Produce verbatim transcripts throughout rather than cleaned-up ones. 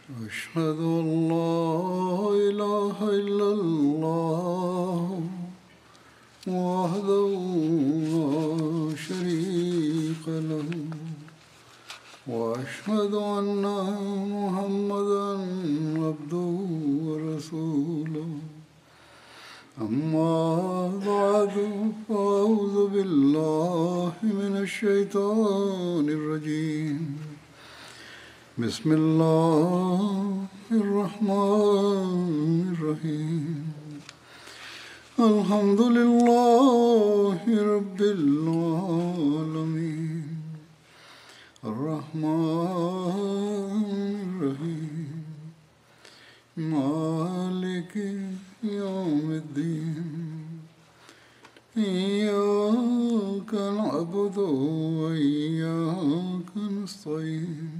أشهد أن لا إله إلا الله وحده لا شريك له وأشهد أن محمدا عبده ورسوله أما بعد فأعوذ بالله من الشيطان الرجيم بسم الله الرحمن الرحيم الحمد لله رب العالمين الرحمن الرحيم مالك يوم الدين إياك نعبد وإياك نستعين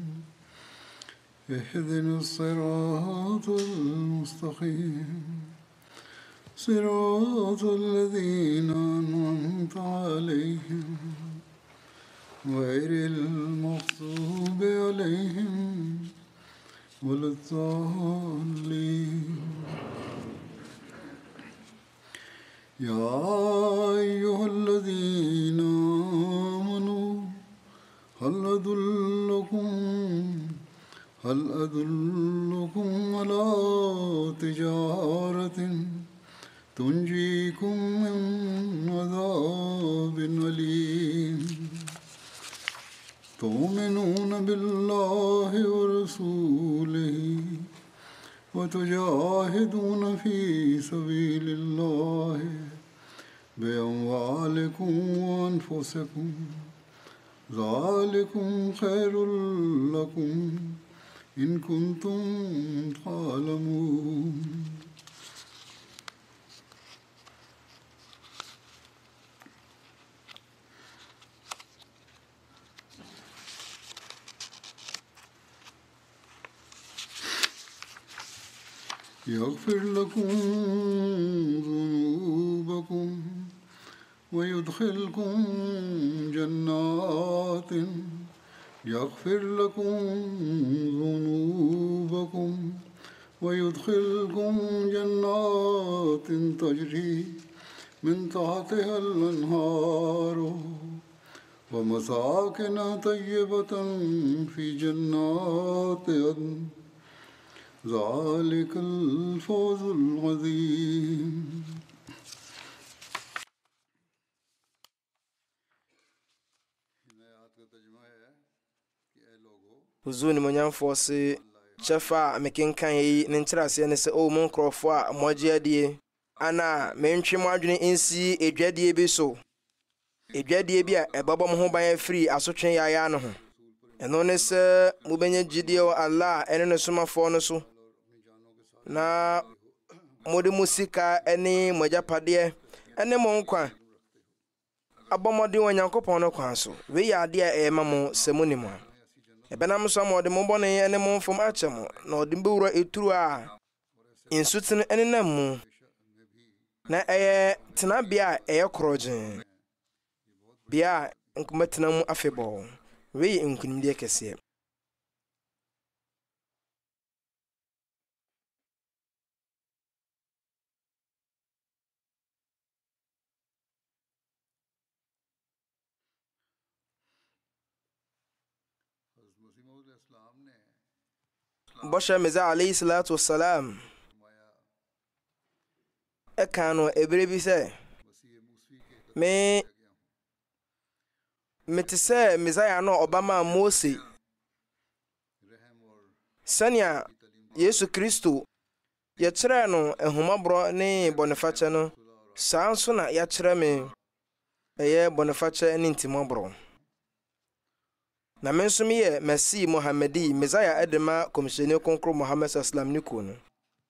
اهدنا الصراط المستقيم صراط الذين أنعمت عليهم غير المغضوب عليهم ولا الضالين يا أيها الذين آمنوا هل أدلكم هل أدلكم على تجارة تنجيكم من عذاب أليم تؤمنون بالله ورسوله وتجاهدون في سبيل الله بأموالكم وأنفسكم ذلكم خير لكم إن كنتم تعلمون يغفر لكم ذنوبكم ويدخلكم جنات يغفر لكم ذنوبكم ويدخلكم جنات تجري من تحتها الأنهار ومساكن طيبة في جنات عدن ذلك الفوز العظيم. Huzuni monyamfo se chefa mekenkan yi ne nkyerase ne se o mon krofo a moje adie ana mentwe mo adwene ensi edwadie bi so edwadie bi a ebabo mo ho ban afiri asotwe yaya no ho eno ne se mo benye gidie o Allah ene ne somafo no so na mode musika ene mojapade ene mo nkwa abomode onyankopon no kwan so we ya ade a e ma mo semonimo ebenam so mo de mo bone ene mo mfom achem na odimbe wura eturu a insutine ene namu na eye tena bia eye kroje bia nkumatina mu afebo we nkunimde kese Bosha Mirza alayhi salatu wassalam ekano ebrebi se me metise Mirza ya no Obama Mose sania Yesu Kristo ye kire no ehumabro ne boniface no sanso na ya kire me eye boniface ne ntimabro na menso me ye Messi Muhammadi Messiah edema komisheni konkro Muhammad sallam niku no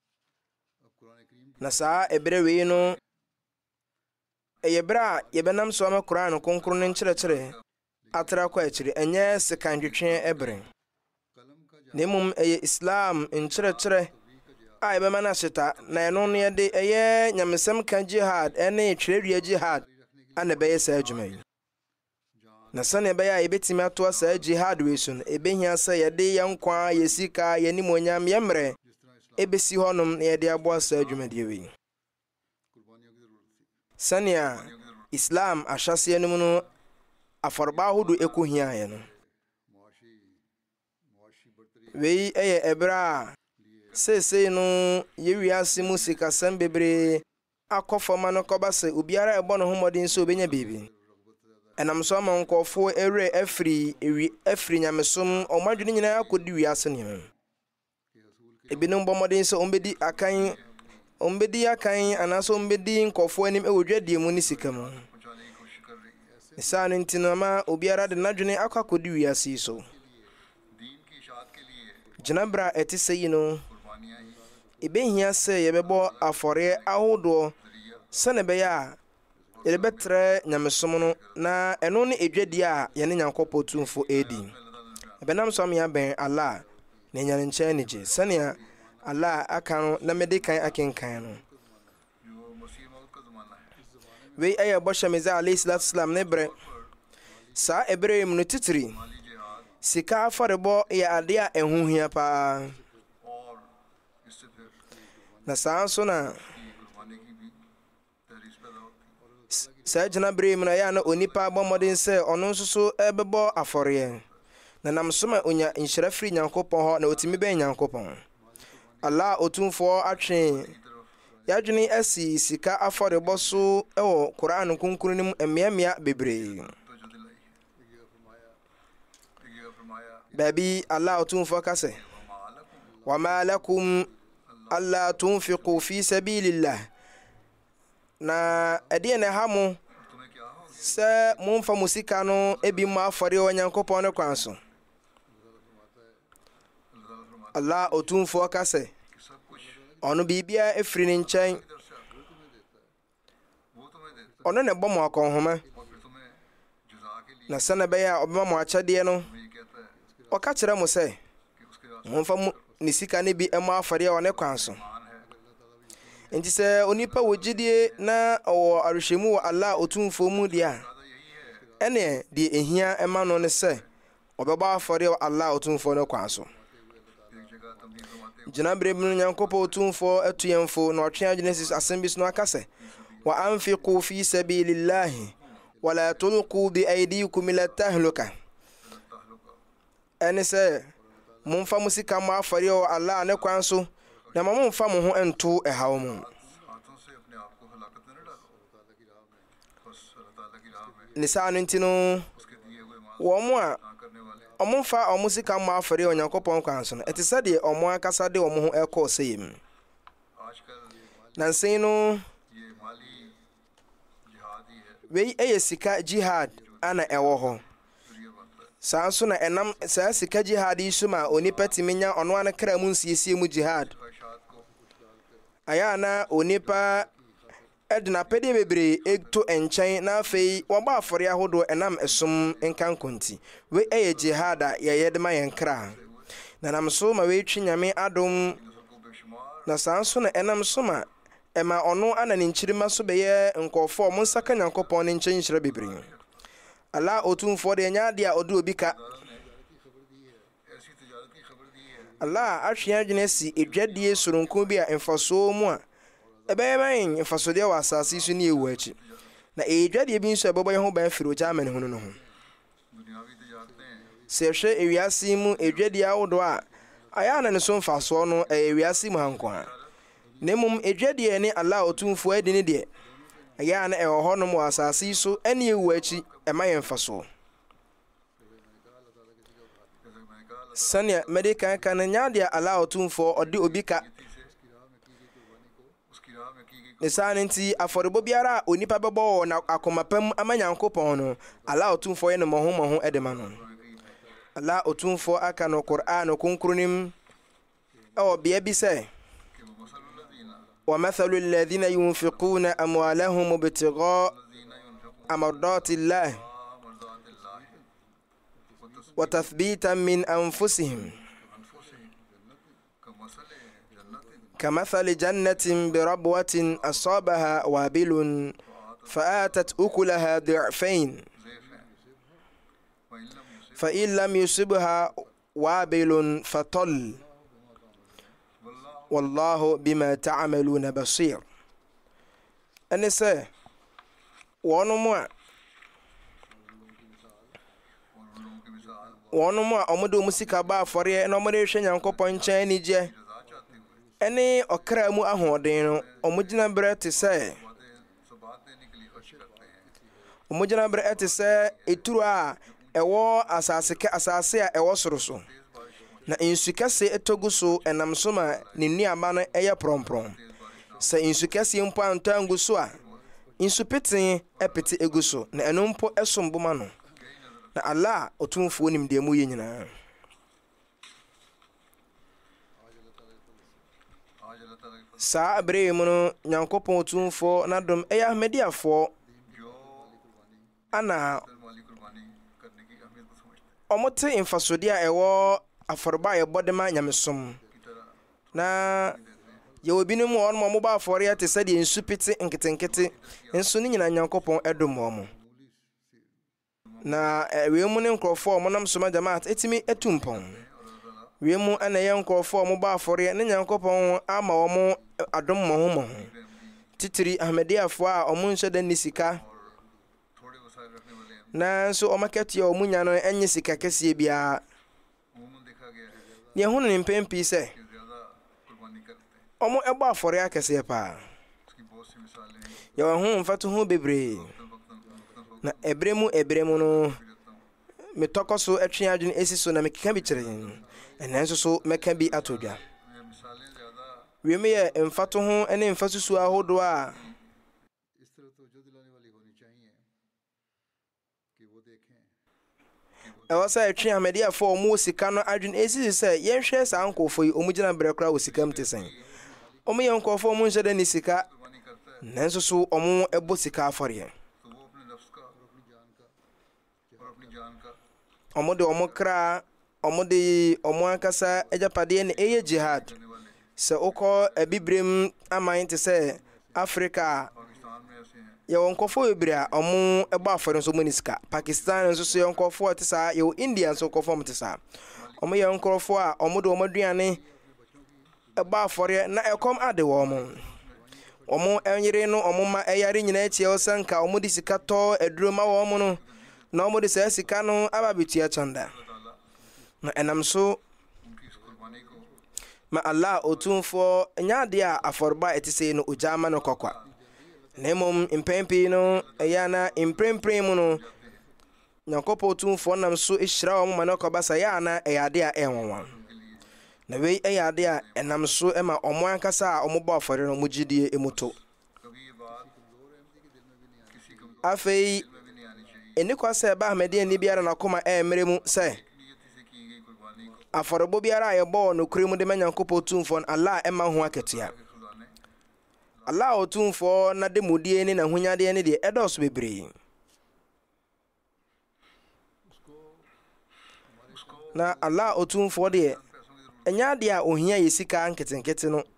na saa ebrewe no eye bra ye benam so ma Quran konkro ne nkire kire atra kwa akire enye sekandwetwe ebre nemum eye Islam nkire kire a ebe mana shita na eno no ye de eye nyamesem kan jihad ene twerewia jihad ana beye sa adwuma na sane be ya ebetimi ato asa jihad we so no ebehia sa yede yankwa yesika yenimonyam yemre ebesi honum na yede abo asa adwumade we sane Islam ashase enum no aforba hudu ekohia ye no we eye ebra sese no yewiase musika sam bebre akofoma no kobase obiara ebo no homodin so obenya bibi enam so ma nkofo ere afri ewi afri nyamesom omadwene nyina akodi wiase ne ebinom bomodin so ombedi akan ombedi akan anaso ombedi nkofo anim ewodwadie mu ni sika mu isanu ntino ma obiara de nadwene akakodi wiase so jinabra etise yino ebehia se yebebo afore ahodo sane be ya yebetre nyamesom no na eno ne edwadi a ye ne nyankopɔ tumfo edi ebenam so amya ben Allah ne nyane nche ne je sane Allah aka no na medikan akenkan no we aye bosha Mirza alayhi salatu wasalam ne bre sa ebre mu no titiri sika aforebo ya ade a ehuhia pa na sanso na sa jina bre mu na ya na onipa bomodin se ono nsoso ebebo afore na namsoma onya nhyirafri nyankopon ho na otimi ben nyankopon Allah otumfo atwe yadwene asi sika aforebo so ewo Quran kunkurunim emiamia bebre baby Allah otumfo kase wa ma lakum alla tunfiqu fi sabilillah na ede ne hamu se mumfa musika no ebi ma afore onyankopon ne kwanso Allah otumfo kase onu bibia efri ne nchen onu ne bomo akonhoma na sana be ya obema mo achade no oka kire mo se mumfa ni sika ne bi ema afare o ne kwanso enti se onipa wogidie na o arhwemu wa Allah otumfo mu dia ene de ehia ema no ne se obeba afare o Allah otumfo ne kwanso jinabre binu nyankopɔ otumfo atuyemfo na otwe Genesis asembis no akase wa anfiqu fi sabilillahi wa la tulqu bi aydikum ila tahluka ene se mumfa musika ma afare o Allah ne kwanso na mumfa mo ho ento ehaw mu nisa no ntino wo mo a omumfa omusika ma afare o nyankopon kwanso no etisa de omo akasa de omo ho ekọ seyim na nsen no we eye sika jihad ana ewo ho sanso na enam sa sika jihad isuma onipa timinya ono an kra mu nsiesie mu jihad aya na onipa edna pede bebre eto enchen na afei waba afore ahodo enam esom enkankonti we eye jihad a ye yedema yenkra na namso ma we twi nyame adom na sanso na enam soma ema ono anani nchirima so beye nkofo mo nsaka nyankopon ne nchen nhyira bebre Allah otumfo de nya de a odo obika Allah ahwe adwene si edwadie soronko bi a emfaso mu a ebeyeman emfaso de wa asase su ne ewu achi na edwadie bi nso ebobo ye ho ban firo ja amane ho no ho se hwe ewiase mu edwadie awodo a aya na ne so mfaso no ewiase mu hankwa nemum edwadie ne Allah otumfo adi ne de aya na eho ho no mu asase su ene ewu achi emayen faso sanya medika kan nya dia Allah otumfo odi obika nisani nti aforebo biara onipa bebo na akomapam amanyankopon no Allah otumfo ye no moho moho edema no Allah otumfo aka no Qur'an kunkurunim aw biya bi se wa mathalul ladhina yunfiquna amwalahum ibtigha amradati Allah wa tathbitan min anfusihim كمثل جنة بربوة أصابها وابل فآتت أكلها ضعفين فإن لم يصبها وابل فطل والله بما تعملون بصير. أنا سأ وانما وانما أمدو مسيكا با فوري نمري شنيان كوبون تشيني جي أني أكرم أهودين أمجنا برات سأ أمجنا برات سأ إتروا ewo asase ka asase a ewo soroso na insukase etoguso enam so ma ne nuaba no eye prompron sa insukase mpo antangu so a insupeten epete eguso na eno mpo esomboma no na Allah otumfo nim de mu yenyina. Sa abre mu no nyankopon otumfo na dom eye Ahmadiyya fo ana omote infasodi a ewo aforba ye bodema nyamesom na ye obinum won mo mo ba afore ya te sade nsupiti nketenkete nso ni nyina nyankopon edom mo na we mu ne nkrofo mo nam soma jamaat etimi etumpon we mu ana ye nkrofo mo ba afore ne nyankopon ama wo mo adom mo ho mo titiri Ahmadiyya fo a omo nso da nisika na so omakati o munya no enye sika kese bia ne hu ne mpempi se omo ebo afore akese pa ya hu mfatu hu bebre na ebremu ebremu no metokoso atwe adwene esiso na mekeka bi kire enenso so meka bi atodwa we me ye mfatu hu ene mfatu su ahodo a ewa sa etwe Ahmadiyya fo omo sika no adwun esisi se yenhwe sa ankofo yi omo gina brekra wo sika mtesen omo ye ankofo omo nhede ni sika nanso so omo ebo sika afore omo de omo kra omo de omo akasa ejapade ne eye jihad se okọ ebibrem aman te se Africa ya wonkofo ebria omo eba afore nso moniska Pakistan nso so yonkofo te sa yo India nso kofo mte sa omo ye yonkofo a omo de omo duane eba afore na ekom ade wo omo omo enyire no omo ma eyare nyina echi osanka omo di sika to eduro ma wo omo no na omo di sa sika no ababetia chanda na enam so ma Allah otumfo nyaade a aforba etise no ojama no kokwa nemom impempi no yana imprempre mu no nyakopo otumfo nam so ehira wo ma no kobasa yana eyade a enwonwa na we eyade a enam so ema omo ankasa a omo ba afore no mugidie emuto afei enikwasa ba Ahmadiyya ni biara na koma emere mu se aforobo biara ye bo no kuremu de nyakopo otumfo Allah ema ho aketua Allah otumfo na de modie ni na hunyade ni de edos bebre na Allah otumfo de enyade a ohia yesika nketenkete no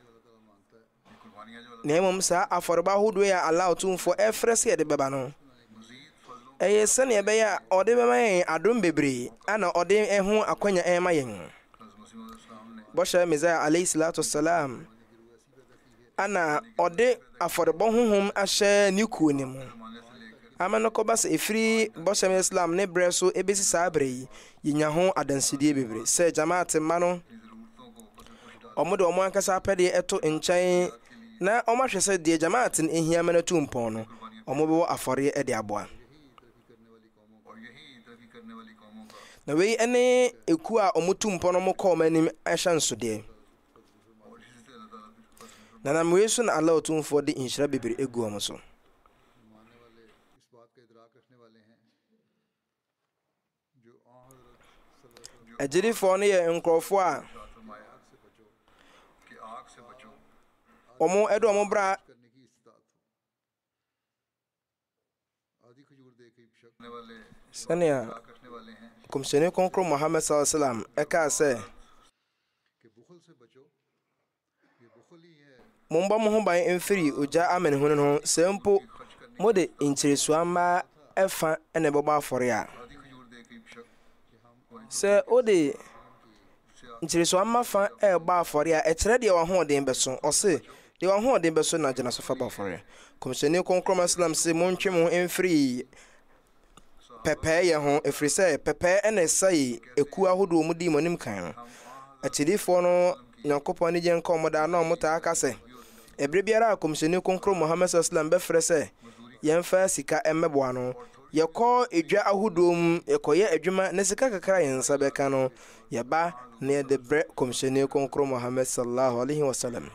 nemom sa aforba hodo ya Allah otumfo efrese de beba no eye sene ebe ya ode bema yen adom bebre ana ode ehu akwanya ema yen bosha Mirza alayhi salatu wassalam ana ode aforbo honhom ahye ni kuonimu amano ko bas efri bosha Islam ne breso ebesi sabre yinya ho adansidie bebre se jamaat mano omodo omo ankasa pede eto enchan na omo hwese de jamaat ne ehia mena tumpon no omo be afore e de aboa na we ene eku a omo tumpon no mo ko manim ahyanso de na na mweso na Allah otumfo de inshira bebre egu omo so ajiri fo ne ye nkrofo a omo edo omo bra sania komsene konkro Muhammad sallallahu alaihi wasallam eka se mumba mo ho ban emfiri oja amen hunu no sempo mode inchiresu ama efa ene boba afore a se ode nchiriso amafa e ba afore a ekyere de wo ho den beso ose de wo ho den beso na jena so fa ba afore komisheni konkrom islam se montwe mo emfiri pepe ye ho efiri se pepe ene sai eku ahodo mu di monim kan akyidifo no nyankopon ne gen kom da na omota aka se ebre biara komisheni konkrom Muhammad sallam be frɛ se yemfa sika emmeboa no yɛkɔ edwa ahodom yɛkɔyɛ adwuma na sika kakra yɛnsa bɛka no yɛba na yɛde brɛ komisheni konkro Muhammad sallallahu alaihi wasallam.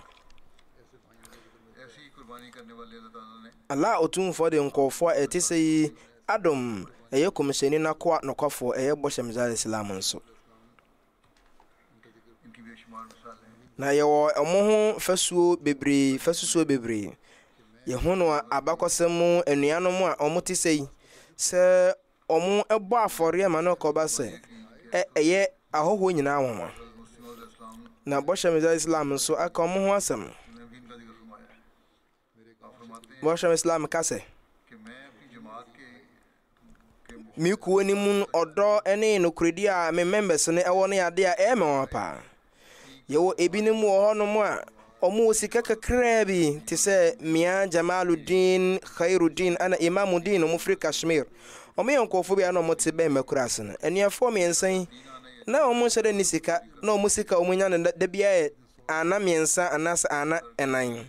Allah otumfo de nkɔfo a ɛte sɛ yi adom ɛyɛ komisheni na koa nokɔfo ɛyɛ bɔhyɛ mizal islam nso na yɛwɔ ɔmo ho fasuo bebree fasusuo bebree yɛho no abakɔsɛm anuanom a ɔmo te sɛ yi sɛ ɔmo ɛbɔ afɔre ma no kɔba sɛ ɛyɛ ahoho nyinaa wonwa na bɔhyɛ mizal islam nso aka ɔmo ho asɛm bɔhyɛ islam ka sɛ mi kuo ni mu ɔdɔ ɛne nokoredi a me members ne ɛwɔ ne ade a ɛyɛ me wɔn paa yɛwɔ ebinom wɔ hɔ no mu a ɔmo sika kakra bi te sɛ Mia Jamaluddin Khairuddin ana Imamuddin ɔmo firi Kashmir ɔmo yɛ nkɔfo bi a na ɔmo te bɛn makura ase no anuafoɔ mmiɛnsa na ɔmo hyɛ dɛ ne sika na ɔmo sika ɔmo nya no da bia ana mmiɛnsa anaasɛ ana ɛnan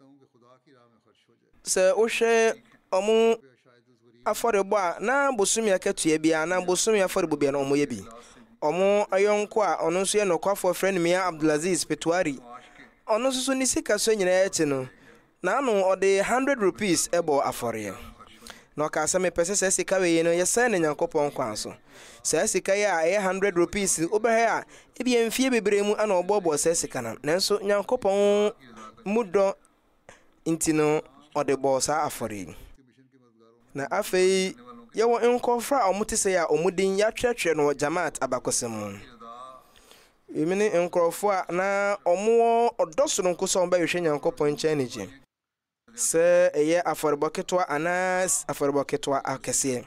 sɛ wohwɛ ɔmo afɔrebɔ a na bosumi akatua bia na bosumi afɔrebɔ bia na ɔmo yɛ bi ɔmo ayɔnko a ɔno nso yɛ nokwafoɔ frɛ no Mia Abdulaziz Petuari ɔno nso ni sika so nyina ɛte no na ano ɔde one hundred rupees ɛbɔ afɔre na ɔka sɛ me pɛsɛ sɛ sika wei no yɛsɛ ne Nyankopɔn kwan so sɛ sika yɛ a ɛyɛ one hundred rupees wobɛhɛ a ebi mfie bebree mu ana ɔbɔbɔ sɛ sika na nanso Nyankopɔn mu dɔ nti no ɔde bɔ saa afɔre na afei yɛwɔ nkɔfra a ɔmo te sɛ a ɔmo din yɛatwerɛtwerɛ no jamaat abakɔsɛm mu Emini nkrofo a na omo odoso nko so mba yehwe Nyankopɔn nkyɛn ne gye sɛ ɛyɛ afɔrebɔ ketwa anas afɔrebɔ ketwa akɛse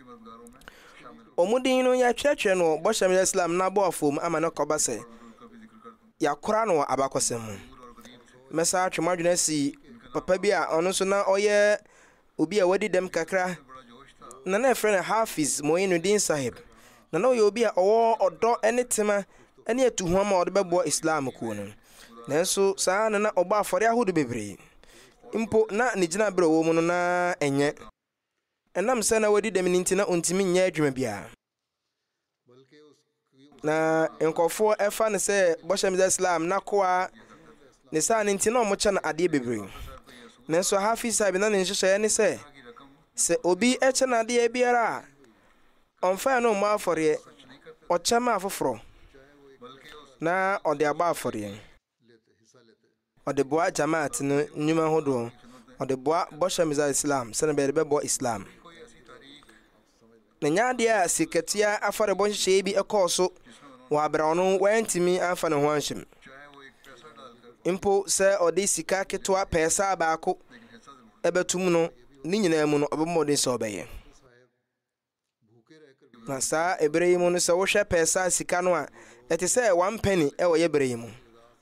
omo din no ya twetwe no bɔhyɛ Islam na bɔ afom ama na kɔba sɛ yakora no abakɔsɛm mu mɛsa atwemadwena si papa bi a ɔno so na ɔyɛ obi a wadi dem kakra na na efrɛ no Hafiz Moinuddin Sahib na na ɔyɛ obi a ɔwɔ ɔdɔ ɛne tema ɛne atuhua ma ɔde bɛbɔ Islam ko no nanso saa na na ɔba afɔre ahodo bebree impo na ne gyina bere wɔ mu no na ɛnyɛ ɛnam sɛ na wadi dem ninti na ontimi nyɛ adwuma bia na nkɔfo ɛfa ne sɛ bɔhyɛ Islam na koa ne saa ninti na ɔmo kyɛ na ade bebree nanso Hafiz Sahib na ne nhyehyɛ ne sɛ sɛ obi ɛkyɛ na ade biara ɔmfa no mo afɔre ɔkyɛ ma afoforo na ɔde aba afɔre ɔde boa jamaat no nyuma hodo ɔde boa bɔhyɛ Islam sɛ be bɛbɔ Islam na nyaade a sikatia afɔre bɔ hyehyɛ bi ɛkɔɔ so wɔ abra no wantimi afa ne ho anhyem impo sɛ ɔde sika ketwa pɛsa baako ɛbɛtum no ne nyinaa mu no ɔbɛmɔden sɛ ɔbɛyɛ na saa ebere yi mu no sɛ wohwɛ pɛsa sika no a ɛte sɛ one penny ɛwɔ yɛ bere yi mu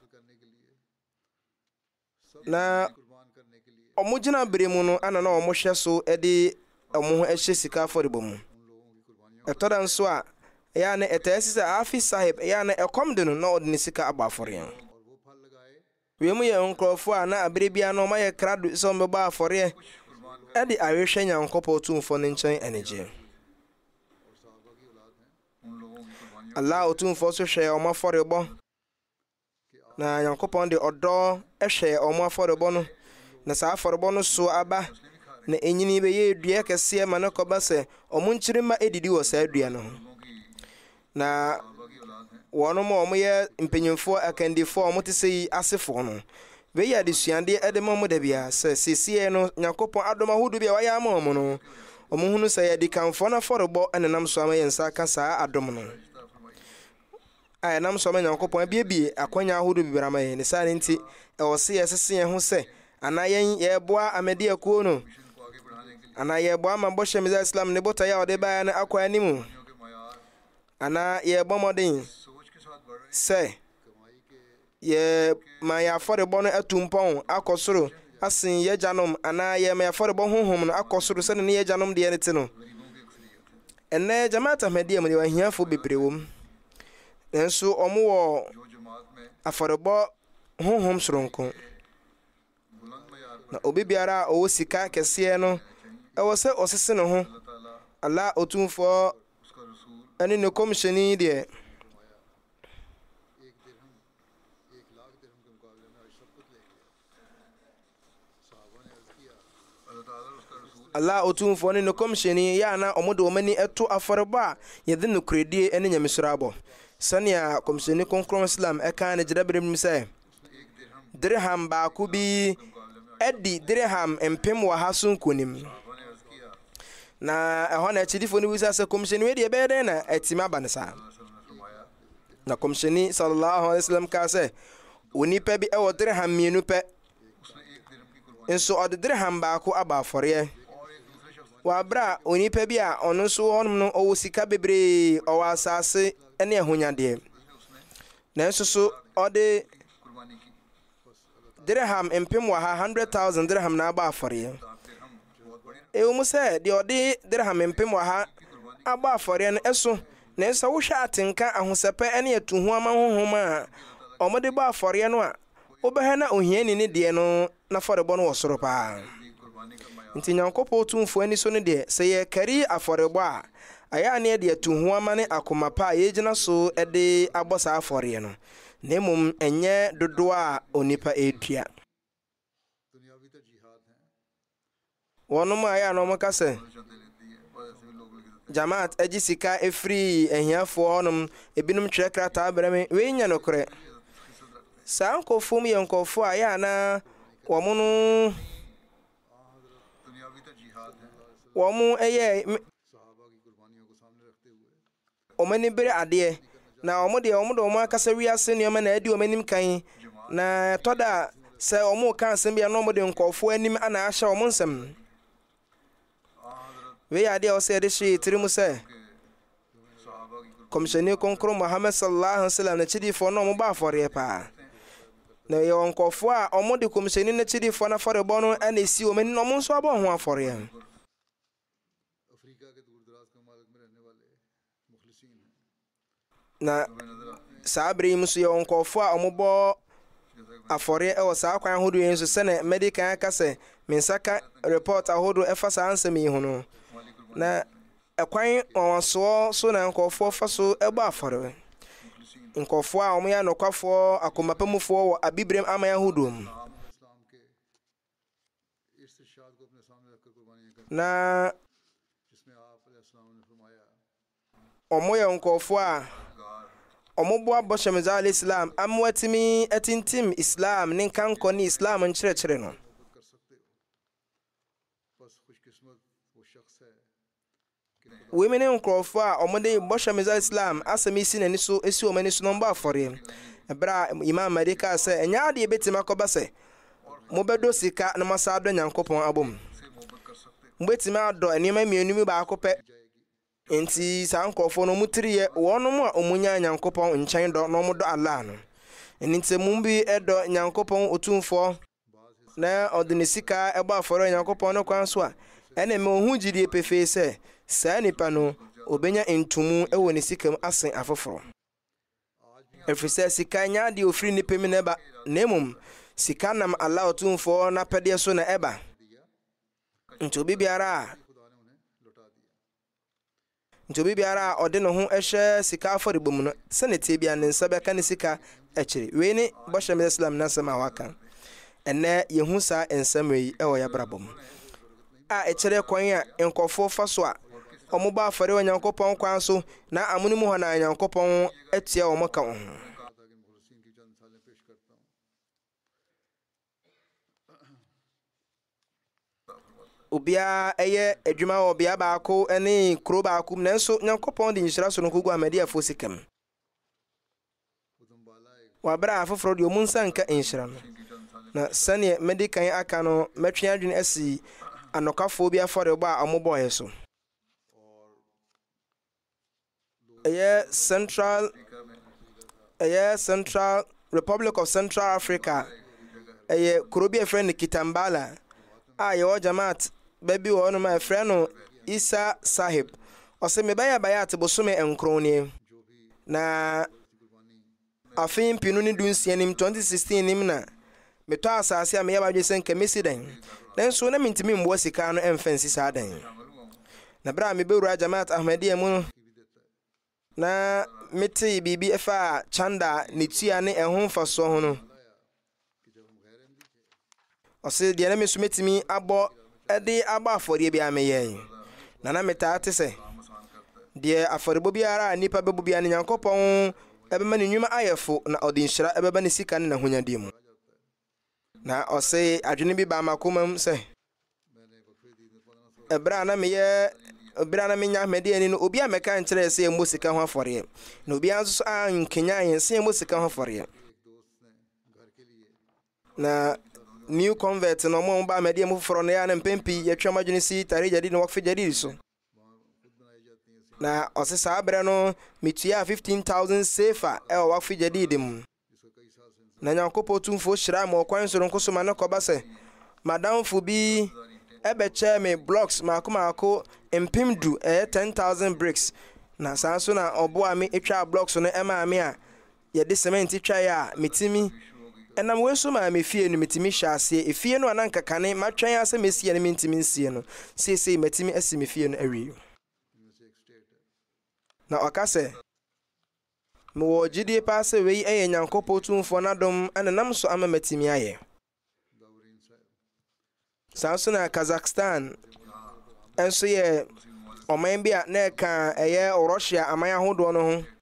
na ɔmo gyina bere mu no ana na ɔmo hwɛ so ɛde ɔmo ho ɛhyɛ sika afɔrebɔ mu ɛtɔda nso a ɛyɛ na ɛtɛsi sɛ Hafiz Sahib ɛyɛ na ɛkɔm de no na ɔde ne sika abɔ afɔre wei mu yɛ nkrɔfo a na abere bia no ɔma yɛ krado sɛ ɔmo bɛbɔ afɔre ɛde ahwehwɛ Nyankopɔn tumfo ne nkyɛn anigye Allah otumfo so hwɛ ɔmo afɔrebɔ na Nyankopɔn de ɔdɔ ɛhwɛ ɔmo afɔrebɔ no na saa afɔrebɔ no so aba na enyini bɛyɛ dua kɛseɛ ma na kɔba sɛ ɔmo nkyirima edidi wɔ saa dua no na wɔno mo ɔmo yɛ mpenyimfo akandifo ɔmo te sɛ asefo no bɛyɛ adesuade ɛde ma ɔmo da bia sɛ sesie no Nyankopɔn adom ahodo bi a wayɛ ama ɔmo no ɔmo hunu sɛ yɛde kamfo na afɔrebɔ ɛnenam so ama yɛn nsa ka saa adom no ay nam so ma Nyankopɔn biebie akwanya ahodo bibira ma yɛn ne saa nti ɛwɔ se yɛsese yɛn ho sɛ ana yɛn yɛboa Ahmadiyya ko no ana yɛboa ma bɔhyɛ Islam ne bota ya ɔde baa na akwa animu ana ye bomodin se ye ma ya afɔrebɔ no atumpɔn akɔsoro asin ye janom ana ye ma afɔrebɔ honhom no akɔsoro se ne ye janom de ne te no enne jamaata Ahmadiyya mu de wahiafo bebrewom enso omo wo afɔrebɔ honhom soronko na obi biara o sika kese no e wo se osese ne ho Allah otumfo ani ne komsheni de Allah otumfo ne ne komsheni ya na omodo omani eto afɔrebɔ a yede no kredie ene nyamesrabo sania komsheni konkron Islam e kan ne jirabrem se dirham ba ku bi edi dirham empem wa hasun kunim na ehɔ na chidifo ni wisa se komsheni we de be de na etima bansa na komsheni sallallahu alaihi wasallam ka se oni pe bi e wo dirham mienu pe enso od dirham ba ku aba afɔre wa bra oni pe bi a ono so honum no o sika bebre o asase ene ehonyade na enso so ode dirham empem wa one hundred thousand dirham na aba afɔre e o mu se de ode dirham empem wa ha aba afɔre no eso na enso wo hwa atenka ahosepe ene atuhu ama honhom a omode ba afɔre no a obehɛ na ohiani ne de no na afɔrebɔ no wosoro pa nti nyankopɔ tumfo ani so no de se ye kari afɔrebɔ a aya ne de atuhu ama ne akoma pa ye gina so ede abosa afɔre no nemum enye dodo a onipa edua wonum aya no maka se jamaat eji sika efri ehiafo honum ebinum twere krata abrame we nya nokre sankofum yenkofo aya na womunu womu eye omani bere ade na omo de omo do omo akasa wiase ne omo na adi omanim kan na toda se omo kan asem bia no omo de nkofo anim ana ahya omo nsem we ade o se de shi tirimu se komsheni konkro Muhammad sallallahu alaihi wasallam na chidifo no omo ba afore pa na ye nkofo a omo de komsheni na chidifo na afɔrebɔ no ana esi omani no omo nso aba ho afore na sabre musu ye onkofo a omobo afore e wo sa kwan hodo yenso se na medical aka se mensaka report ahodo e fa sa ansem yi hono na ekwan onso so na nkofo fa so e ba afore nkofo a omo ya nokwafo akomapamufo wo abibrem amaya hodo na omo ya nkofo a omobo aboshe Mirza al-Islam amwatimi etintim Islam ninkan koni Islam nchire no women nkofo a omode boshe Mirza al-Islam asami si nani so esi omani so no mba afore ebra Imam Ahmad se enya ade betima koba se mobedo sika na masado nyankopon abom mbetima ado enima mienumi ba akopɛ enti sankofo no mutiriye wonom a omunya nyankopon nkyɛn do no modo Allah no enti mumbi edo nyankopon otumfo na odine sika eba aforo nyankopon no kwan so a ene me ohu gidie pefe se saa nipa no obenya entumu ewo ne sikam asen afoforo efise sika nya de ofri nipa mi na eba nemum sika nam Allah otumfo na pede so na eba nti obi biara ntobi biara ode no ho ehye sika afɔrebɔ mu no senete bia ne nsa bɛka ne sika ɛkyere we ne bɔhyɛ me Islam na sama waka ene yehu sa ensam yi ɛwɔ ya brabom a ɛkyere kwan a nkɔfo fa so a ɔmo ba afɔre wa nyankopɔn kwan so na amunu mu hɔ na nyankopɔn atia ɔmo ka ho obia eye adwuma obia baako ene kro baako nanso nyankopɔn de nhyira so no kogu Ahmadiyya fo sikam wa bra afoforo de omunsa nka nhyira no na sane medical aka no metwe adwene asi anokafo bi afɔre ba a ɔmobɔye so ɛyɛ Central ɛyɛ Central Republic of Central Africa ɛyɛ kuro bi a ɛfrɛ no Kitambala a yɛwɔ Jamaat baabi wɔ hɔnom a ɛfrɛ no Isa Sahib. Ɔsɛ mebɛyɛ bayat bosome nkron na afei mpinu ne dunsia nim twenty sixteen nim na metɔ asase a meyɛ badwe sɛ nka mesi dan nanso na mentimi mboa sika no ɛmfa nsi saa dan na bra mebɛwura Jamaat Ahmadiyya mu na mete bibi ɛfa chanda ne tua ne ɛho mfasoɔ ho no ɔsɛ deɛ na meso metimi abɔ ɛde abɔ afɔdeɛ bi a meyɛ na na metaa te sɛ deɛ afɔrebɔ biara a nipa bɛbɔ bia ne Nyankopɔn ɛbɛma ne nnwuma ayɛfo na ɔde nhyira ɛbɛba ne sika ne n'ahonyade mu na ɔsɛ adwene bi ba makoma mu sɛ ɛbra na meyɛ ɛbra na menya Ahmadiyya ni no obi a mɛka nkyerɛ sɛ ɛmmɔ sika ho afɔreɛ na obi nso a nkenya yɛn sɛ ɛmmɔ sika ho afɔreɛ na new convert no mo ba Ahmadiyya mu foforɔ no ya na mpempi yɛtwa madwene si tare jadi no wakfe jadi so na ɔsɛ saa brɛ no metua fifteen thousand sefa ɛwɔ wakfe jadi mu na Nyankopɔn tumfo hyira ma ɔkwan so nko so ma ne kɔba sɛ madamfo bi ɛbɛkyɛ me blocks maako maako empim du ɛyɛ ten thousand bricks na saa so na ɔboa me etwa blocks no ɛma me a yɛde cement twa ya metimi ɛnam we so ma me fie no metimi hyɛ ase efie no ananka kane matwɛn ase mesie no mentimi nsie no sesei metimi asi me fie no awie na ɔka sɛ me wɔ gyidie pa sɛ wei ɛyɛ Nyankopɔn tumfo na dom ananam so ama matimi ayɛ saa so na Kazakhstan enso ye ɔman bi a na ɛka ɛyɛ Russia aman ahodoɔ no ho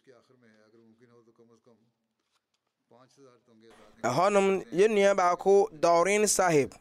ɛhɔnom yɛnua baako Daurin Sahib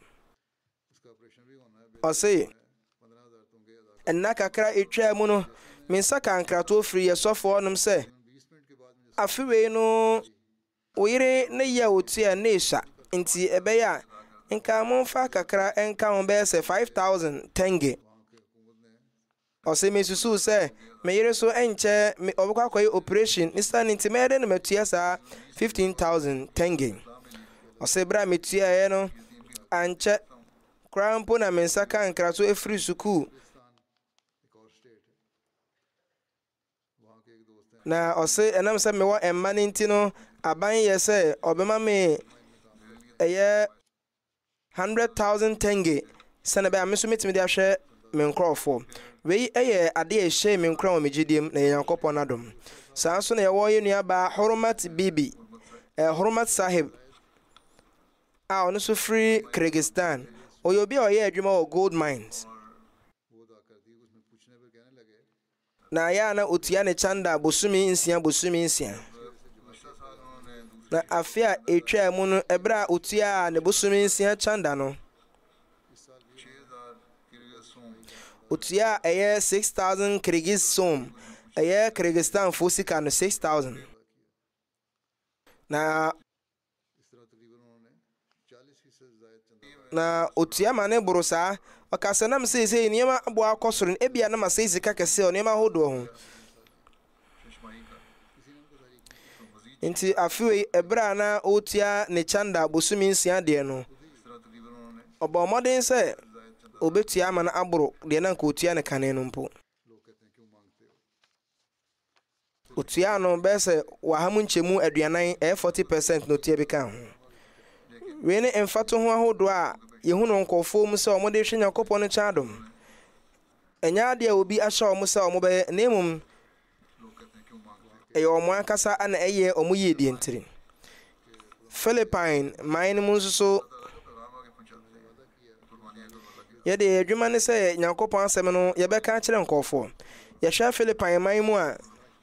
ɔsɛ ɛnna kakra etwa mu no mensa kankrato firi yɛsɔfo hɔnom sɛ afewei no oyire ne yɛ otua ne sha nti ɛbɛyɛ a nka momfa kakra enka ho bɛsɛ five thousand tenge ɔsɛ mesusu sɛ meyere so enkyɛ me ɔbɛkɔ akɔyɛ operation nista ne nti mɛde no matua saa fifteen thousand tenge ɔsɛ bra metua ɛ no ankyɛ kora mpo na mensa ka nkra so efiri suku na ɔsɛ ɛnam sɛ mewɔ ɛmma ne nti no aban yɛ sɛ ɔbɛma me ɛyɛ hundred thousand tenge sɛnɛ bɛ a meso metimi de ahwɛ me nkrɔfo wei ɛyɛ ade a ɛhyɛ me nkra wɔ megidiem na Nyankopɔn adom saa so na yɛwɔ yɛ nua ba Hurmat Bibi eh Hurmat Sahib a ɔno so free Kyrgyzstan ɔyɛ obi a ɔyɛ adwuma wɔ gold mines na ya na otua ne chanda bosumi nsia bosumi nsia na afia etwa mu no ebra otua ne bosumi nsia chanda no otua ɛyɛ six thousand Kyrgyz som ɛyɛ Kyrgyzstan fo sika no six thousand na na otua mane borosa ɔkasa nam sɛ sɛ nneɛma abo akɔsoro ebia na ma sɛ sika kɛse o nneɛma hodo ho nti afiwe ebra na otua ne chanda bosumi nsia de no ɔbɔ mmɔden sɛ obetua ama na aboro de na nka otua ne kane no mpo otua no bɛsɛ wahamu nkyɛmu aduanan ɛyɛ forty percent no otua bi ka ho we ne emfato ho ahodo a yehuno nkɔfo mu sɛ ɔmo de hwe Nyankopɔn no kyadom ɛnya de obi ahyɛ ɔmo sɛ ɔmo bɛyɛ na emum ɛyɛ ɔmo ankasa ana ɛyɛ ɔmo yɛ die ntiri Philippine mine mu nso so yɛde adwuma ne sɛ Nyankopɔn asɛm no yɛbɛka kyerɛ nkɔfo yɛhwɛ Philippine mine mu a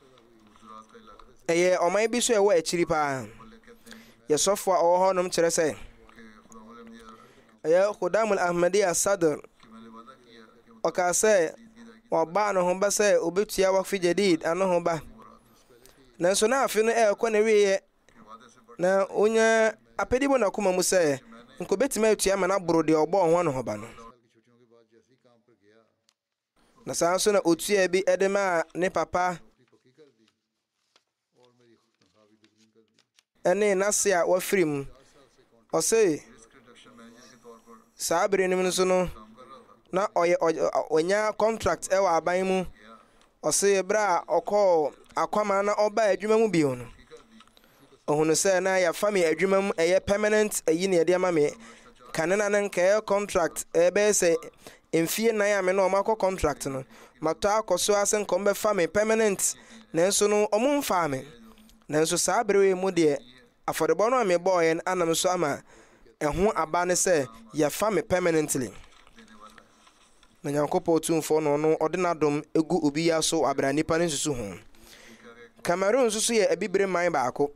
ɛyɛ ɔman bi so ɛwɔ akyiri paa yɛsɔfo a ɔwɔ hɔ nom kyerɛ sɛ ɛyɛ Khudamul Ahmadiyya Sadr ɔka sɛ ɔba no ho ba sɛ obetua wakfe jadid ano ho ba nanso na afi no ɛkɔ na wiye na onya apedi bo na kuma mu sɛ nko betima atua ma na boro de ɔbɔ ho no ho ba no na saa so na otua bi ɛde ma ne papa ene nase a wafrim ose sabre nim nso no na oye onya contract e wa aban mu ose bra okọ akwama na oba adwuma mu bi hono ohunu se na ya family adwuma mu eye permanent ayi ne de ma me kanena nan ka contract e be se emfie nan ya me no makọ contract no mato akoso asen ko be family permanent nanso no omo mfa me nanso sabre we mu de afọdebọ no me boy en anam so ama eho aba ne se ya family permanently na nyankopɔ tumfo no no ɔde nadom egu obi ya so abra nipa ne susu ho Cameroon susu ye abibre man baako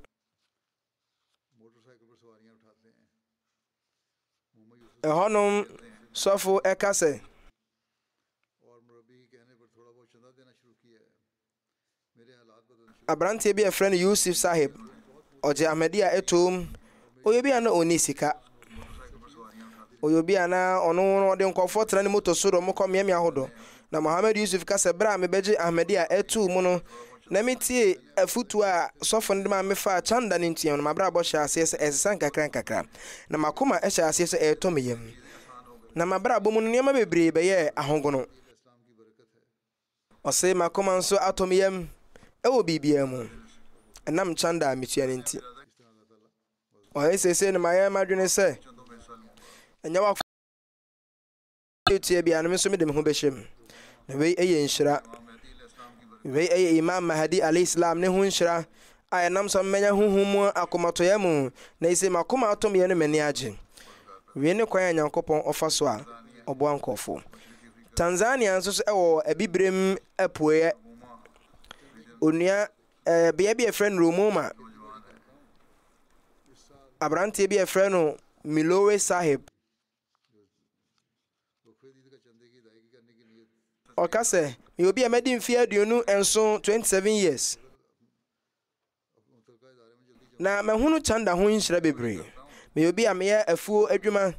ehonom sofo ekase abrante bi e friend Yusuf Sahib oje Ahmadiyya etom oyebi ana onisika oyobi ana ono no de nkofo tra ne moto soro mo kom yemi ahodo na Muhammad Yusuf kase bra me beje Ahmadiyya etu mu no na metie afutu a sofo ndema ma me fa chanda ne ntia no mabra bo sha ase esesan kakra kakra na makoma e sha ase e to meyem na mabra bo mu ne ma bebre be ye ahogono ose makoma nso atomiyem e wo bibia mu enam chanda metua ne nti o ese ne maye madwene se enya wa etie bia no so me dem ho behyem na we eye nhyira we eye Imam Mahdi alayhi salam ne ho nhyira ayenam so menya huhum akomato mu na ise makoma atom ye no mani age we ne kwan Nyankopon ofa so a obo ankofo Tanzania nso so ewo abibrem apoe onua eh bia bia friend Romoma abrante bia friend no Milowe Sahib okase me obi amedi mfi aduonu enso twenty-seven years na mahunu chanda ho nhyira bebre me obi amya afuo adwuma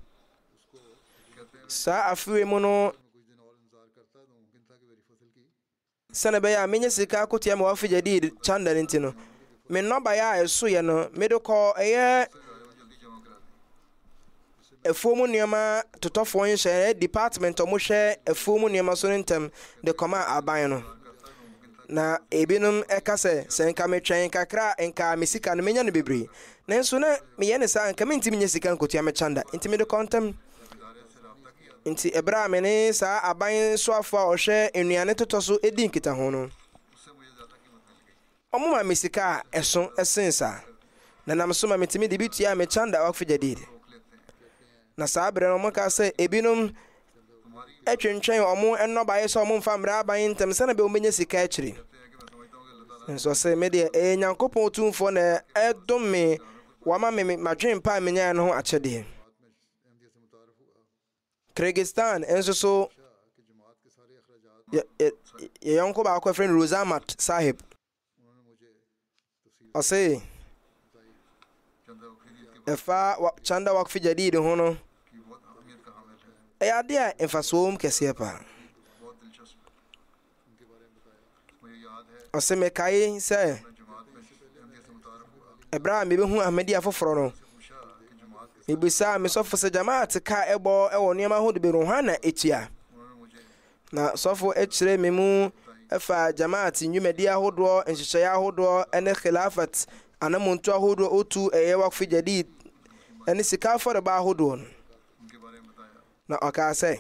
sa afuwe mu no sana be ya menye sika akotia me wafu jadi chanda ntino me noba ya eso ye no me do ko eye efuomu niema totofo nhye department omo hwe efuomu niema so ntem de koma aban no na ebinum ekase senka metwen kakra enka mesika no menya no bebre nanso na meye ne sa enka menti menye sika nkotua me chanda enti me de kontem enti ebra me ne sa aban so afo a ohwe enuane totoso edi nkita ho no omo ma mesika eso esensa na nam so ma metimi de bitua me chanda wakfu jadide na sabre no maka se ebinum etwentwen omo enoba ye so omo mfa mra aban ntem se na be omenye sika akiri nso se me de e Nyankopon tumfo na edom me wama me madwen pa menya no ho achede Kyrgyzstan enso so ye yanko ba ko friend Rozamat Sahib ose efa chanda wakfi jadid hono ya dia enfasom kese pa ose me kai se Ibrahim be hu Ahmadiyya foforo no ibisa me sofo se jamaat ka ebo ewo niam ho de be rohana etia na sofo echire me mu efa jamaat nyumedi ahodo enhyehyɛ ahodo ene khilafat anamuntu ahodo otu eye wakfi jadid ene sika for ba ahodo na akase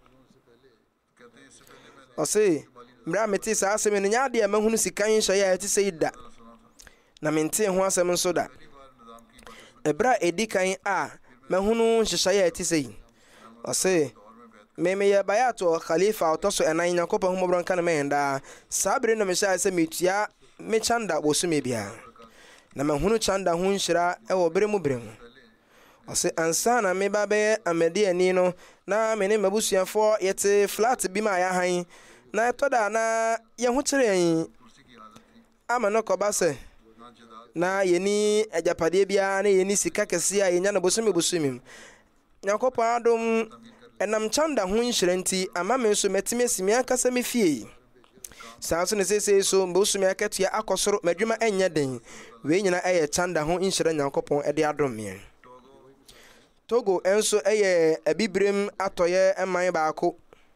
ose mra meti sa asem ne nyaade ma hunu sika nhye ya eti seida na mente ho asem nso da ebra edikan a ma hunu nhye ya eti sei ose meme ya bayato khalifa otoso enan Nyankopon ho mobron kan menda sabre no me sha se metua me chanda bosume bia na ma hunu chanda ho nhyira e wo bere mu bere mu ose ansa na me ba be Ahmadiyya ni no na me ne mabusuafo yete flat bi ma ya han na toda na ye ho kire yin ama no koba se na yeni ajapade bia na yeni sika kese a yenya no bosume bosume Nyankopon adom enam chanda ho nhyira nti ama me so metime simi akasa me fie saa nso ne sesei so mbosumi akatua akɔsoro madwuma ɛnyɛ den wei nyina ɛyɛ chanda ho nhyira Nyankopɔn ɛde adom me. Togo enso ɛyɛ abibrem atɔyɛ ɛman baako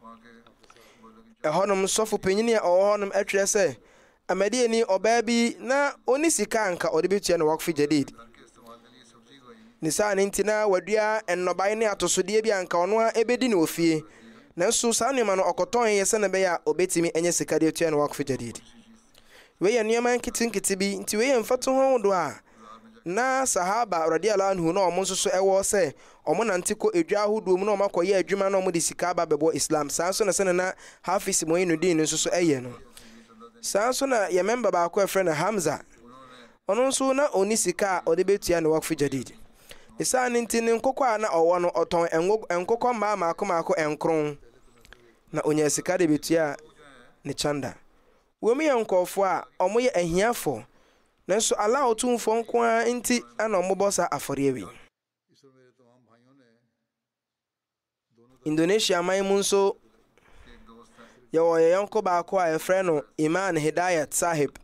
ɛhɔnom sɔfo panyini a ɔwɔ hɔnom ɛtwerɛ sɛ Ahmadiyya ni ɔbaa bi na oni sika anka ɔde betua no wakfi jadid ne saa ne ntina wadua ennɔbae ne atosodeɛ bi anka ɔno a ɛbɛdi ne ofie nanso saa nneɛma no ɔkɔtɔn yɛ sɛ ne bɛyɛ a ɔbɛtumi ɛnyɛ sika de tua no wakfi jadid wei yɛ nneɛma nketenkete bi nti wei yɛ mfato ho do a na sahaba radiyallahu anhu na ɔmo nso so ɛwɔ sɛ ɔmo nante kɔ edwa ahodoɔ mu na ɔmo akɔyɛ adwuma na ɔmo de sika ba bɛbɔ Islam saa nso na sɛ na Hafiz Muinuddin nso so ɛyɛ no saa nso na yɛ member baako ɛfrɛ no Hamza ɔno nso na oni sika a ɔde betua no wakfi jadid ne saa ne nti ne nkokɔ a na ɔwɔ no ɔtɔn nkokɔ mmaa maako maako ɛnkron na onya sika de betua ne chanda wɔn yɛ nkɔfo a ɔmo yɛ ahiafo nanso Allah otumfo nko a nti ana ɔmo bɔ sa afɔre wi Indonesia man mu nso yɛwɔ yɛ yɔnko baako a yɛfrɛ no Iman Hidayat Sahib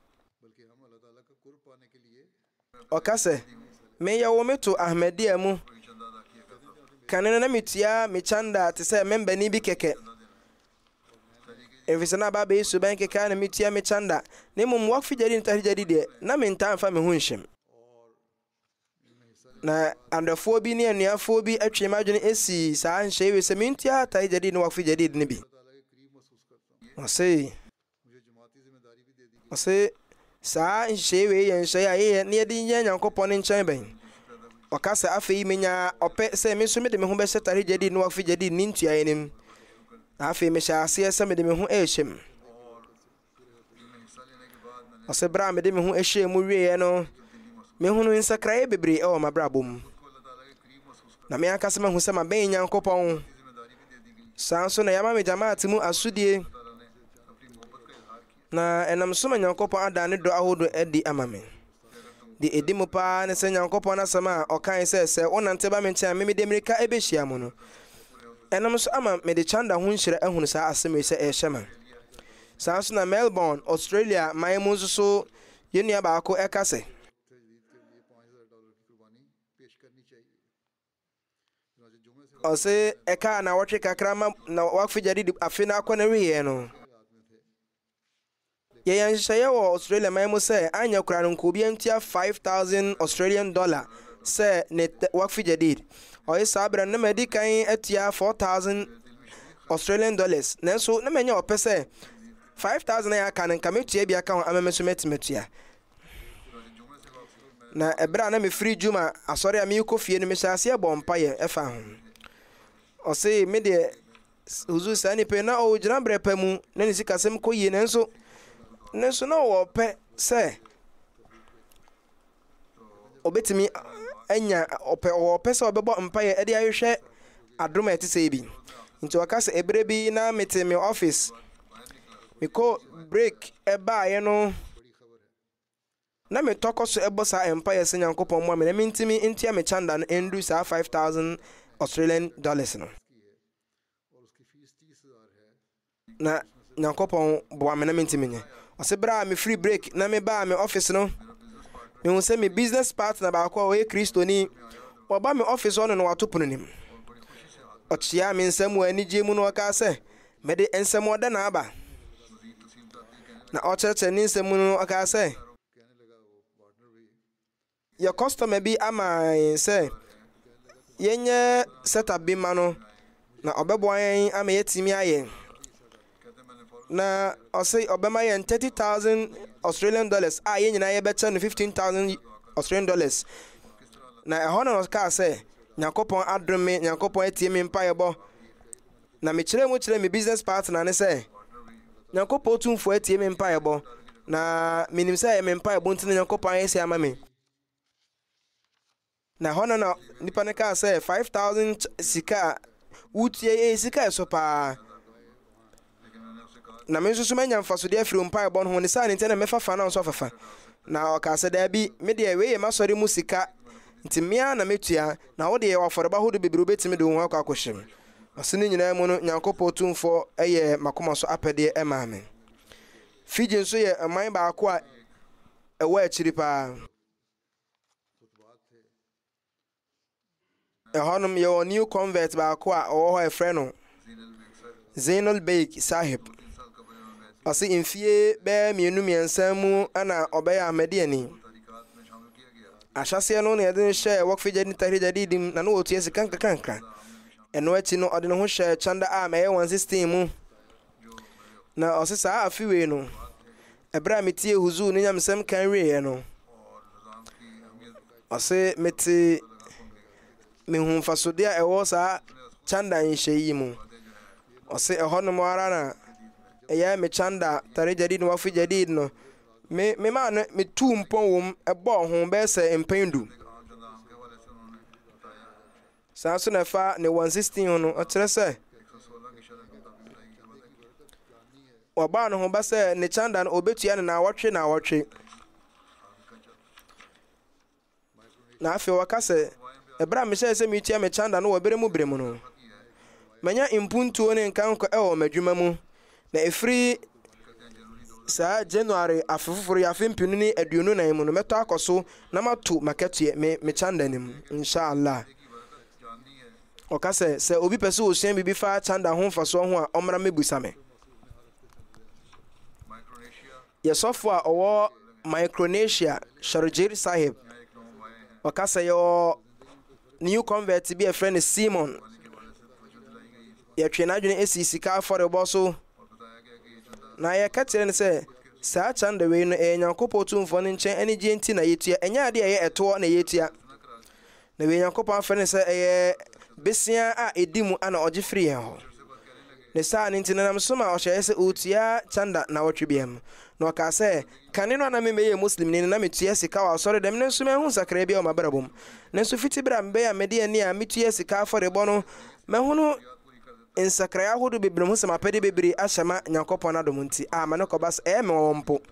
ɔka sɛ meyɛ wɔ meto Ahmadiyya mu kanene na metua me chanda te sɛ membani bi kɛkɛ efisɛ na baba yi suban kɛkɛ na metua me chanda ne mum wakfi jadid tahri jadid de na me nta mfa me ho nhyem na andafo bi ne anuafo bi atwe madwene esi saa nhyɛ wi sɛ mentua tahri jadid ne wakfi jadid ne bi ɔse ɔse saa nhyɛ wi yɛ nhyɛ a yɛ ne yɛde nyɛ Nyankopɔn ne nkyɛn bɛn ɔka sɛ afei menya ɔpɛ sɛ me nso me de me ho bɛhyɛ tahri jadid ne wakfi jadid ne ntua yɛnim afei mehyɛ aseɛ sɛ mede me ho ɛhyɛm ɔsɛ bra mede me ho ɛhyɛ mu wieɛ no me ho no nsakraeɛ bebree ɛwɔ mabrabɔ mu na me aka sɛ mahu sɛ mabɛn Nyankopɔn saa nso na yɛama me jamaat mu asodie na ɛnam so ma Nyankopɔn ada ne dɔ ahodo adi ama me de ɛdi mu paa ne sɛ Nyankopɔn asɛm a ɔkae sɛ sɛ wonante ba me nkyɛn a memede mmirika ɛbɛhyia mu no ɛnam so ama me de chanda ho nhyira ahunu saa asɛm yi sɛ ɛhyɛ ma saa nso na Melbourne Australia man mu nso so yɛnua baako ɛka sɛ ɔse ɛka na wɔtwe kakra ma na wakfi jadid afe na akɔ na wiyɛ no yɛyɛ nhyehyɛeɛ wɔ Australia man mu sɛ anyɛ kora no nkobi antua five thousand Australian dollar sɛ ne wakfi jadid ɔyɛ saa berɛ no na madi kan atua four thousand Australian dollars nanso na manya ɔpɛ sɛ five thousand ya aka no nka metua bi aka ho ama me so metimatua na ɛberɛ a na mefiri dwuma asɔre a meyɛkɔ fie no mehyɛ aseɛ bɔ mpayɛ ɛfa ho ɔse me deɛ huzu saa nipa na ɔgyina berɛ pa mu na ne sikasɛm kɔ yie nanso nanso na ɔwɔ sɛ obetimi anya ɔpɛ ɔpɛ sɛ ɔbɛbɔ mpayɛ ɛde ahwehwɛ adom a ɛte sɛ bi nti ɔka sɛ ɛberɛ bi na mete me office mekɔ break ɛbaeɛ no na me tɔkɔ so ɛbɔ saa mpayɛ sɛ Nyankopɔn mu a me na mentimi ntua me chanda no ɛndu saa five thousand Australian dollars no na Nyankopɔn boa me na mentimi nyɛ ɔsɛ berɛ a me free break na me baa me office no mehu sɛ me business partner baako a ɔyɛ kristoni wɔba me office ɔno no wato pono nim ɔkyea me nsɛm wɔ anigye mu no ɔkaa sɛ mede nsɛm ɔda na aba na ɔkyerɛkyerɛ ne nsɛm mu no ɔkaa sɛ yɛ customer bi ama sɛ yɛnyɛ setup bi ma no na ɔbɛboa yɛn ama yɛtumi ayɛ na ɔsɛ ɔbɛma yɛn thirty thousand Australian dollars a yɛn nyinaa yɛbɛkyɛ no fifteen thousand Australian dollars na ɛhɔ na ɔkaa sɛ Nyankopɔn adom me Nyankopɔn atie me mpayɛbɔ na mekyerɛ mu kyerɛ me business partner ne sɛ Nyankopɔn tumfo atie me mpayɛbɔ na menim sɛ ɛyɛ me mpayɛbɔ nti na Nyankopɔn ayɛ sɛ ama me na ɛhɔ na nipa ne kaa sɛ five thousand sika wotie ɛ sika ɛso paa na me nso so manya mfasodeɛ afiri mpayɛbɔ no ho ne saa ne nti na mɛfa fa na nso afafa na ɔkaa sɛ daabi me deɛ wei yɛ masɔre mu sika nti mmea na metua na wo deɛ wɔafɔreba ho de bebree wobɛtumi de wo ho akɔ akɔhyɛ m ɔse no nyinaa mu no Nyankopɔn tumfoɔ ɛyɛ makoma so apɛdeɛ ɛmaa me Fiji nso yɛ ɔman baako a ɛwɔ akyiri paa. Ɛhɔnom yɛwɔ new convert baako a ɔwɔ hɔ ɛfrɛ no Zainul Beg Sahib. Ɔse mfie bɛɛ mmienu mmiɛnsa mu ana ɔbɛyɛ Ahmadiyya ni. Ahyɛseɛ no na yɛde no hyɛ Waqf Jadid Tahrir Jadid mu na no wɔtua sika nkakrankra. Ɛno akyi no ɔde ne ho hyɛ Chanda a mɛyɛ one sixteen mu. Na ɔse saa afe wei no ɛberɛ a metie huzu ne nyamsɛm kan wieɛ no ɔse mete mehu mfasodeɛ a ɛwɔ saa Chanda nhyɛ yi mu. Ɔse ɛhɔnom ara na ɛyɛ me Chanda Tahrir Jadid no Waqf Jadid no me me ma no me tu mpɔn wom ɛbɔ ho bɛɛ sɛ mpendu. Saa so na fa ne one sixteen no ɔkyerɛ sɛ ɔbaa no ho ba sɛ ne Chanda no obetua ne na awɔtwe na awɔtwe. Na afei wɔka sɛ ɛberɛ a mehyɛ sɛ metua me Chanda no wɔ bere mu bere mu no manya impuntuo ne nkankɔ ɛwɔ m'adwuma mu na ɛfiri saa January afe foforo afe mpinu ne aduonu nan mu no mɛtɔ akɔ so na mato makatue me me Chanda nim inshallah. Ɔka sɛ sɛ obi pɛ sɛ osua bibi fa Chanda ho mfasoɔ ho a ɔmmra mebusa me. Yɛsɔfo a ɔwɔ Micronesia Sharjir Sahib ɔka sɛ yɛwɔ new convert bi a ɛfrɛ no Simon. Yɛtwe n'adwene esi sika afɔrebɔ so na yɛka kyerɛ no sɛ saa Chanda wei no ɛyɛ Nyankopɔn tumfoɔ no nkyɛn anigye nti na yɛtua. Ɛnyɛ ade a ɛyɛ ɛtoɔ na yɛtua. Na wei Nyankopɔn afɛ no sɛ ɛyɛ besia a ɛdi mu ana ɔgye firi yɛn hɔ. Ne saa ne nti nanam so ma ɔhyɛ sɛ ɔtua Chanda na wɔtwe biam. Na ɔka sɛ kane no ana memɛyɛ Muslim ni na metua sika wɔ asɔre dɛm ne nso mehu sakra bi a ɔmabrabɔ mu. Ne nso fiti bra mbɛyɛ a mede ani a metua sika afɔrebɔ no mehu no nsakra ahodo bebree ho sɛ mapɛde bebree ahyɛ ma Nyankopɔn adom nti a ma ne kɔba sɛ ɛyɛ me wɔn mpo.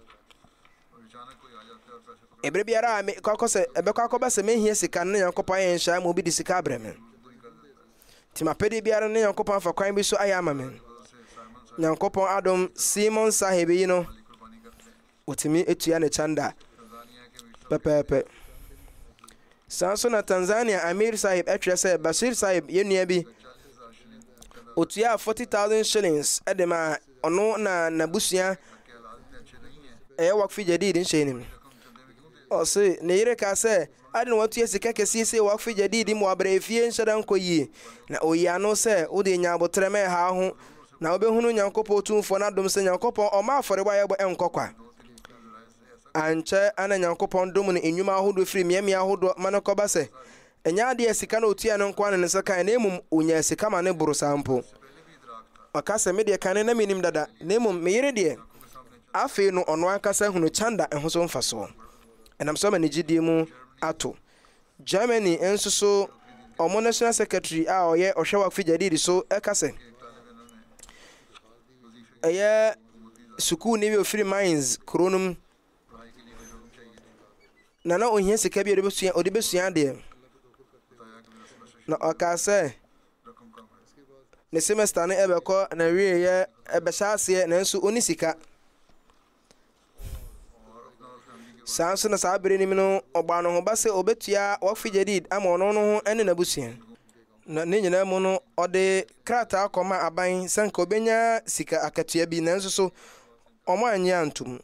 Ebere biara a me kɔkɔ sɛ ɛbɛkɔ akɔba sɛ mehia sika no Nyankopɔn ayɛ nhyɛ ma obi de sika abrɛ me. Ti mapɛde biara ne Nyankopɔn afa kwan bi so ayɛ ama me. Nyankopɔn adom Simon Sahib yi no otimi etua ne Chanda pɛpɛɛpɛ. Saa so na Tanzania Amir Sahib ɛtwerɛ sɛ Bashir Sahib yɛnua bi otua forty thousand shillings edema ono na nabusua ɛyɛ Waqf Jadid nhyɛ nim. Ɔse ne yere ka sɛ ade no watua sika kɛseɛ sɛ Waqf Jadid mu abrɛ fie nhyɛda nkɔ yie na oyi ano sɛ wode nya abotrɛ mɛ ha ho na wobɛhunu Nyankopɔn tumfoɔ no adom sɛ Nyankopɔn ɔma afɔrebɔ ayɛbɔ ɛnkɔkwa ankyɛ ana Nyankopɔn dom no enwuma ahodoɔ firi miamia ahodoɔ ma no kɔba sɛ ɛnya ade sika no otua no nkwa ne nsa kan na emum onya sika ma ne boro sampo. Ɔka sɛ me deɛ kane na menim dada na emum me yere deɛ afei no ɔno ankasa hunu Chanda ɛho so mfasoɔ ɛnam sɛ ma ne gyidie mu ato. Germany nso so ɔmo national secretary a ɔyɛ ɔhwɛ Waqf Jadid so ɛka sɛ ɛyɛ sukuu ne bi ofiri Mainz kronum na na ohia sika bi ɔde besua ɔde besua deɛ na ɔka sɛ ne semester ne ɛbɛkɔ na wie yɛ ɛbɛhyɛ aseɛ nanso oni sika. Saa nso na saa bere nim no ɔbaa no ho ba sɛ obetua Waqf Jadid ama ɔno no ho ɛne n'abusua. Na ne nyinaa mu no ɔde krataa kɔma aban sɛ nka obenya sika akatua bi nanso so ɔmo anyɛ antom.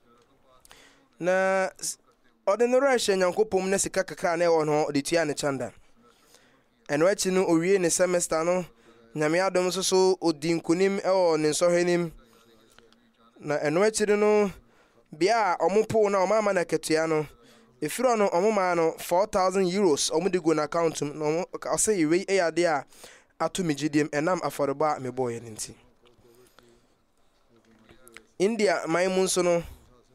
Na ɔde no rɛhyɛ Nyankopɔn na sika kakra na ɛwɔ no ɔde tua ne Chanda. Ɛno akyi no owie ne semester no Nyame adom nso so odi nkonim ɛwɔ ne nsɔhwɛ nim. Na ɛno akyi no bia ɔmo po na ɔmo ama na katua no efiro no ɔmo ma no four thousand euros ɔmo de go na account no ɔmo ɔsɛ iwe eyade a ato me gidiem ɛnam afɔrebɔ a me boye ne nti. India man mu nso no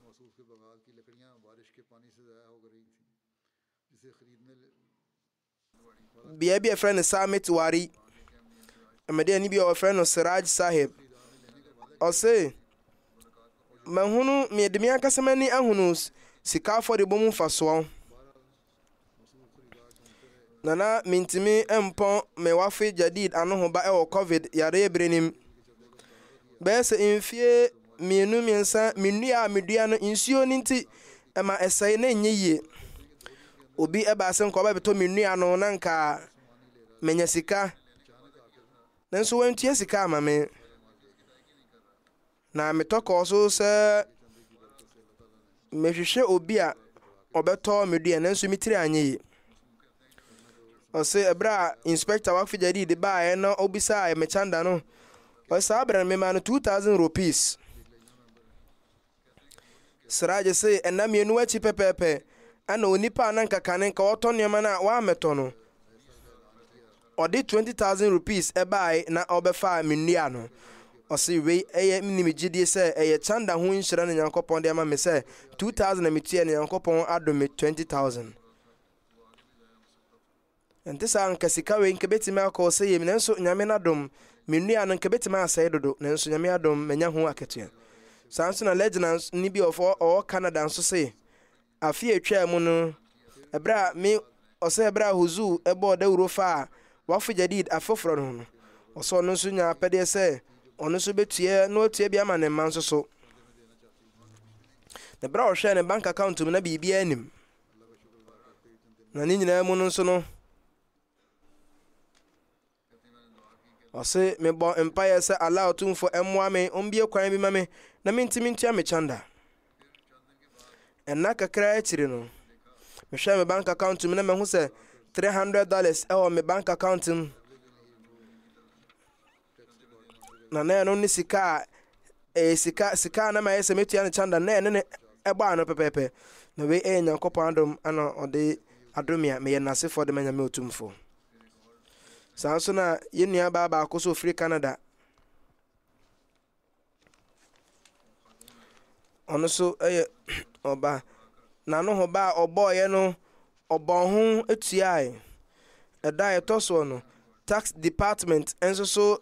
bia bi a friend Samit Wari amede ani bi a friend no Siraj Sahib ɔsɛ mahunu me de me akasamani ahunu sika afɔrebɔ mu fasoɔ nana mintimi empon me Waqf Jadid ano ho ba e o covid yare brenim bɛsɛ mfie mienu miensa menua medua no nsuo ninti ema esai na nyeye obi eba se nko ba beto menua no na nka menya sika nanso wantua sika ama me na metoko so se mehwehwe obi a obeto medua nanso mitiri anyeye ose ebra inspector wa fijadi de ba e no obisa e mechanda no o sa bra me ma no two thousand rupees sraje se enna mienu achi pepepe ana onipa na nkakane nka otoniema na wa meto no odi twenty thousand rupees e bai na obefa menua no ose we eye minimigidie se eye chanda ho nhira na Nyankopon de ama me se two thousand na metie na Nyankopon adome twenty thousand ente sa nka sika we nke betima akọ se yemi nanso nyame na dom menua no nke betima asai dodo nanso nyame adom menya ho aketua sanso na legends ni bi of all Canada nso se afi etwa mu no ebra me ose ebra huzu ebo da urofa wafu jadid afofro no oso no nso nya pede se ono so betie no tie bia ma ne man so so na bra o hwe ne bank account mu na bibia anim na ni nyina mu no nso no ose me bo empire se allow tum for emwa me ombie kwan bi ma me na mentimi ntua me chanda enna kakra achiri no me hwe me bank account mu na me hu se three hundred dollars e o me bank account mu na na no ni sika e sika sika na ma yese metua ne chanda na ne e gba no pepepe na we e Nyankopon adom ana ode adomia me ye nase for de manya me otumfo sanso na yenua ba ba akoso free Canada ono so eh oba na no ho ba oboye no obon ho etuai eda etoso no tax department enso so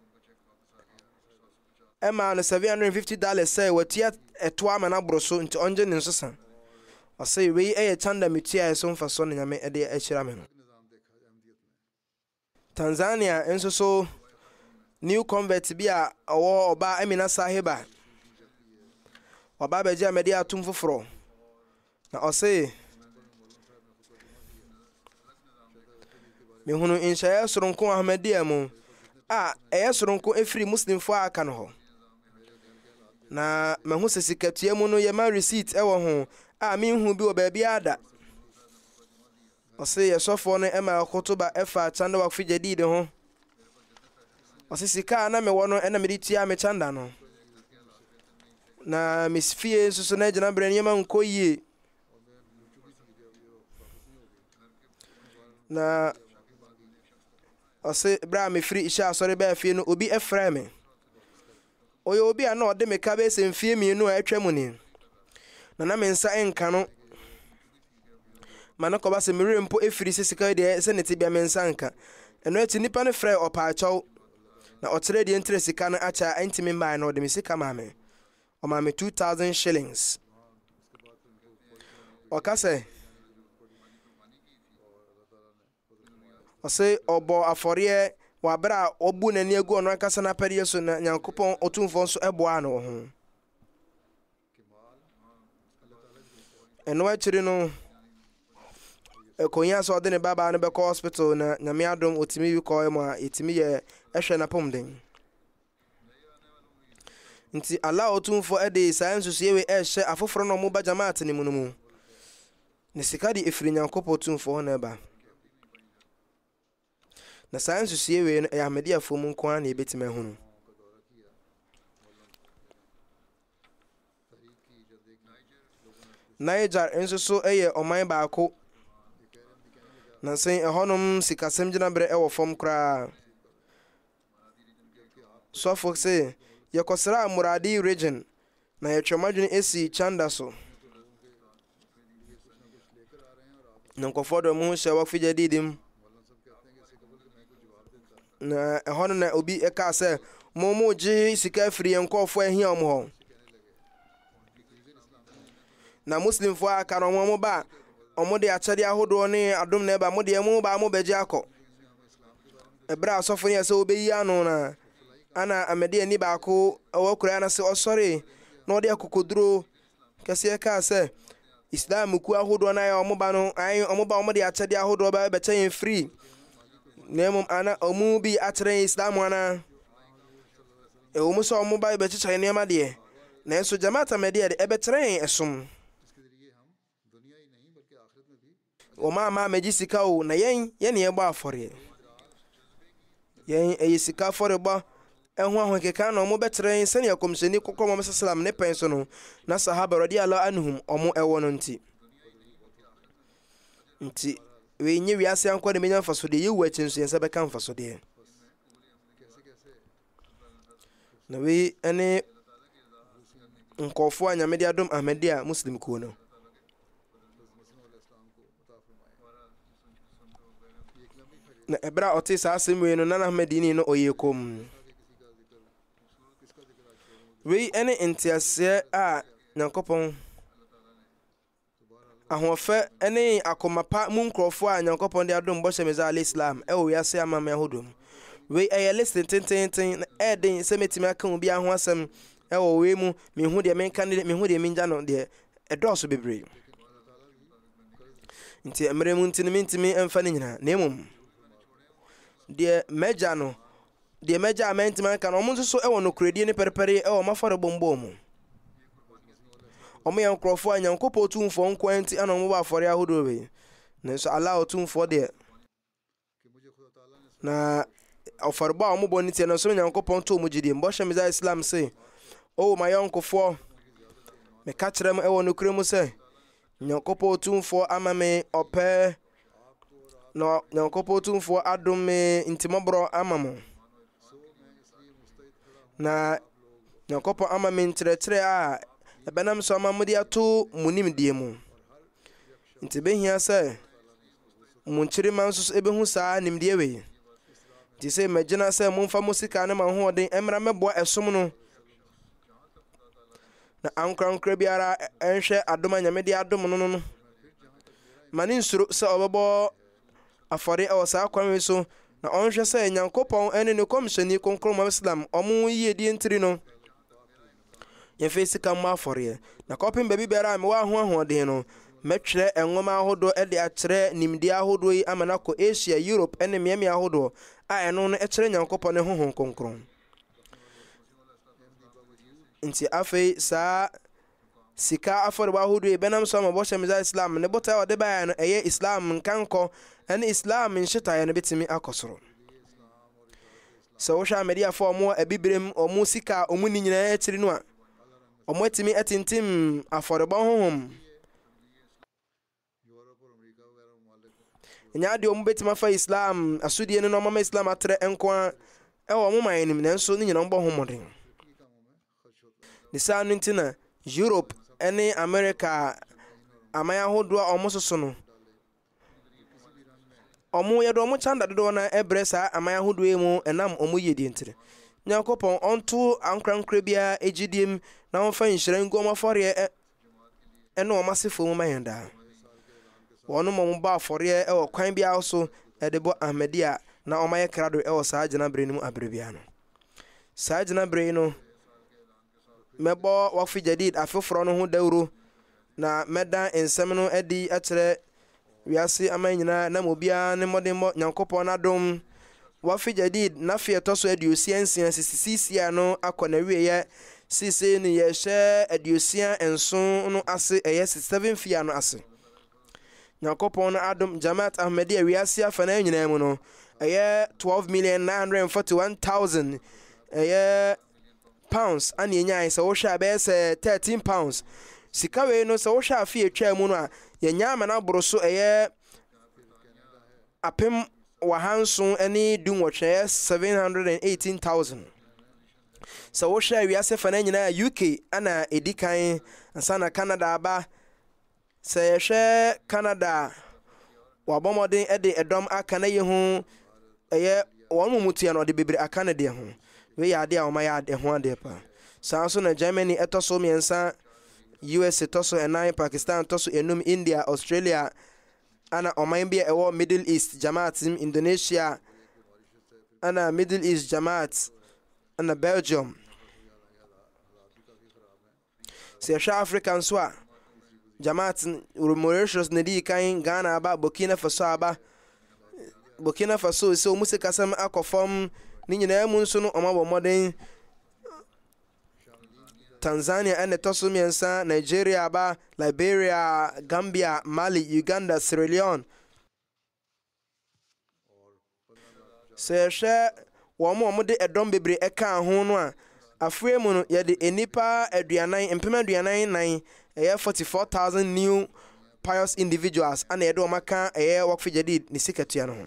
ema no seven hundred fifty dollars say watia eto ama na broso nti onje ne nsosa o say we eh chanda metia so mfa so nyame ede ehira me no Tanzania enso so new convert bia owo oba Amina Sahiba oba beje amede atum foforo na o say me hunu insha soronko Ahmadiyya mu a eye soronko efiri muslim fo aka no ho na mahu sesikatua mu no ye ma receipt e wo ho a me hu bi oba bia ada ose yesofo no ema akotoba efa chanda wa fijadi de ho ose sika na me wono ena me ditia me chanda no na misfie so so na jina bre nyema nkoyie na ose bra me free isha sorry ba fie no obi efra me oyo obi ana ode me ka be se mfie mi no atwa mu ni na na me nsa enka no manako ba se mere mpo efiri sesika de se ne tibia me nsa nka eno ati nipa ne frɛ opa achaw na otere de entre sika no acha antimi mba na ode me sika ma me o ma me two thousand shillings o ka se o se obo aforiye wa bra obu na ni egu ono aka se na pere so na Nyankopon otumfo so eboa no ho eno achiri no ekonya so de ne baba no be ko hospital na nyame adom otimi wi ko emo a etimi ye ehwe na pomden nti ala otumfo ede science so yewe ehye afoforo no mo ba jamaat ni munumu ne sikadi efiri Nyankopon otumfo na ba na science so yewe no Ahmadiyya fo mu nko na ebetime hu no Niger enso so eye oman baako na sen ehonum sikasem gina bre ewo fom kra so folks say yakosra Muradi region na yetwamadwene esi chanda so nkofodo mu hye wa fijadi dim na ehonu na obi eka se momo ji sika free nkofo ehia om ho na muslim fo aka no mo ba omo de achade ahodo ne adom na ba mo de mo ba mo beje akọ ebra asofo ne se obeyi anu na ana Ahmadiyya ni baako ɛwɔ kura na sɛ ɔsɔre na ɔde akokoduro kɛseɛ kaa sɛ Islam ku ahodoɔ na ayɛ ɔmo ba no ayɛ ɔmo ba ɔmo de akyɛde ahodoɔ ba bɛkyɛ yɛn free na mmom ana ɔmo bi akyerɛ Islam ana ɛwɔ mu sɛ ɔmo ba bɛkyekyɛ yɛn nneɛma deɛ nanso Jamaat Ahmadiyya de ɛbɛkyerɛ yɛn ɛsom ɔmo ama megye sika o na yɛn yɛn ne yɛbɔ afɔreɛ yɛn ɛyɛ sika afɔrebɔ ɛho ahokeka na ɔmo bɛkyerɛ yɛn sɛnea kɔmhyɛni kɔkɔɔ Muhammad sallam ne pɛn so no na sahaba radiyallahu anhum ɔmo ɛwɔ no nti nti we nye wiase ankɔ de menya mfaso de yewu akyi nso yɛn sɛ bɛka mfaso de na we ɛne nkɔfo a Nyame de adom Ahmadiyya Muslim kuo no na ɛbra ɔte saa asɛm wei no na Ahmadini no ɔyɛ kom wei ɛne ntiaseɛ a Nyankopɔn ahoɔfɛ ɛne akomapa mu nkurɔfoɔ a Nyankopɔn de adom bɔhyɛ Mirza alayhi salam ɛwɔ wiase amama ahodom wei ɛyɛ listen tententen na ɛden sɛ metimi aka obi aho asɛm ɛwɔ wei mu mehu deɛ menka ne mehu deɛ menja no deɛ ɛdɔɔso bebree nti mmerɛ mu nti mentimi ɛmfa ne nyinaa na mmom deɛ mɛgya no deɛ mɛgya a mentimi aka no ɔmo nso so ɛwɔ no kuredie ne pɛrepɛre ɛwɔ mafɔre bombɔ mu ɔmo yɛ nkurɔfoɔ a Nyankopɔn tumfoɔ nko anti ana ɔmo ba afɔre ahodoɔ wei nanso Allah tumfoɔ deɛ na ɔfɔrebɔ a ɔmo bɔ ne tie no nso Nyankopɔn to ɔmo gyidie mbɔhyɛ Mirza Islam se o ma yɔnkofoɔ meka kyerɛ m ɛwɔ no kure mu sɛ Nyankopɔn tumfoɔ ama me ɔpɛ na Nyankopɔn tumfoɔ adom me ntimɔborɔ ama mo na Nyankopɔn ama me nkyerɛkyerɛ a ɛbɛnam so ama mode ato mo nimdeɛ mu nti behia sɛ mo nkyerema nso ɛbɛhu saa nimdeɛ wei nti sɛ magyina sɛ momfa mo sika ne ma hoɔden ɛmmra mɛboa ɛsom no na ankorankora biara ɛnhwɛ adom a Nyame de adom no no no ma ne nsuro sɛ ɔbɛbɔ afɔre ɛwɔ saa kwan wei so na ɔnhwɛ sɛ Nyankopɔn ɛne ne kɔmhyɛni kronkron Muhammad sallam ɔmo yie die ntiri no yɛmfa sika mmɔ afɔreɛ na kɔpem baabi biara a mewɔ aho ahoɔden no mɛtwerɛ ɛnwoma ahodoɔ ɛde akyerɛ nimdeɛ ahodoɔ yi ama no akɔ Asia, Europe ɛne mmeammea ahodoɔ a ɛno no ɛkyerɛ Nyankopɔn ne honhom kronkron nti afei saa sika afɔrebɔ ahodoɔ yi bɛnam so ama bɔhyɛ Mirza Islam ne botae ɔde baeɛ no ɛyɛ Islam nkankɔ ɛne Islam nhyetaeɛ no bɛtumi akɔ soro sɛ wohwɛ Ahmadiyyafoɔ ɔmo abibirem ɔmo sika ɔmo ni nyinaa akyiri no a ɔmo atumi atintim afɔrebɔ honhom ɛnyɛ adeɛ ɔmo bɛtumi afa Islam asodie no na ɔmama Islam atrɛ nko a ɛwɔ ɔmo man anim nanso ne nyina mbɔ ho mmɔden ne saa no nti na Europe ɛne America aman ahodoɔ a ɔmo soso no ɔmo yɛde ɔmo kyanda dodoɔ na ɛbrɛ saa aman ahodoɔ yi mu ɛnam ɔmo yie die ntire Nyankopɔn ɔnto ankorankora biara egyidiem na ɔmfa nhyira ngu ɔmo afɔreɛ ɛne ɔmo asefo mu ma yɛn daa wɔn mo mo ba afɔreɛ ɛwɔ kwan biara so ɛde bɔ Ahmadiyya na ɔmo ayɛ krado ɛwɔ saa gyinabere no mu abere biara no saa gyinabere no mɛbɔ wakfi jadid afoforo no ho dawuro na mɛda nsɛm no adi akyerɛ wiase ama nyinaa na mobia ne mmɔdemmɔ Nyankopɔn n'adom wakfi jadid na fe ɛtɔ so aduosia nsia sisisia no akɔ na wieyɛ sise ne yɛhyɛ aduosia nson no ase ɛyɛ seven fia no ase Nyankopɔn no adom Jamaat Ahmadiyya wiase afa na nyinaa mu no ɛyɛ twelve million nine hundred forty-one thousand ɛyɛ pounds and yenya sɛ wo hwɛ abɛyɛ sɛ thirteen pounds sika wei no sɛ wo hwɛ afi etwa mu no a yenya ama na boro so ɛyɛ apem wahanso ani dunwɔtwe seven hundred eighteen thousand sɛ wo hwɛ wiase fa na nyina U K ana edikan ansa na Canada aba sɛ yɛhwɛ Canada wabɔmɔden ɛde ɛdɔm aka na yɛ ho ɛyɛ wɔn mu mutua no de bebre aka na de ho we yɛ ade a ɔma yɛ ade ho ade pa saa so na Germany ɛtɔ so mmiɛnsa U S ɛtɔ so ɛnan Pakistan ɛtɔ so enum India Australia ana ɔman bi ɛwɔ Middle East Jamaat Indonesia ana Middle East Jamaat ɛna Belgium. sɛ yɛhwɛ Africa nso a Jamaat Mauritius na di kan, Ghana aba, Burkina Faso aba. Burkina Faso sɛ ɔmu sɛ kasɛm akɔ fam ne nyinaa mu nso no ɔma bɔ mmɔden. Tanzania ɛna ɛtɔ so mmiɛnsa, Nigeria aba, Liberia, Gambia, Mali, Uganda, Sierra Leone. sɛ yɛhwɛ wɔn a wɔde ɛdɔm bebree ɛka ho no a afei mu no yɛde enipa aduanan mpem aduanan nan ɛyɛ forty-four thousand new pious individuals ana yɛde wɔn aka ɛyɛ Waqf Jadid ne sikatua no ho.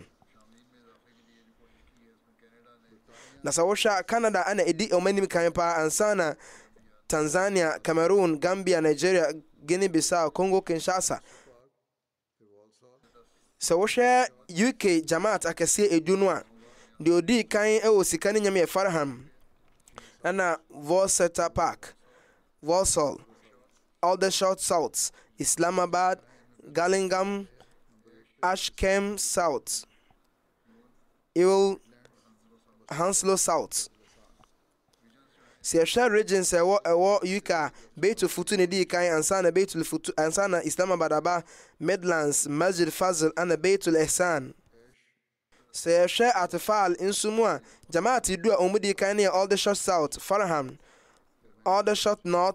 na sɛ wohwɛ Canada ana ɛdi wɔn anim kan paa ansa na Tanzania, Cameroon, Gambia, Nigeria, Guinea-Bissau, Congo Kinshasa. sɛ wohwɛ U K Jamaat akɛseɛ edu no a deɛ odi kan ɛwɔ sika ne nyame yɛ Farham ɛna Worcester Park, Walsall, Aldershot South, Islamabad, Gillingham, Ashcombe South, Ewell, Hounslow South. sɛ yɛhwɛ regions ɛwɔ ɛwɔ U K a Beitul Futu ne di kan ansa na Beitul Futu ansa na Islamabad aba, Midlands, Masjid Fazl ana Beitul Ihsan. sɛ yɛhwɛ Atfal nso mu a Jamaat du a ɔmu di kan ne yɛ Aldershot South, Farham, Aldershot North,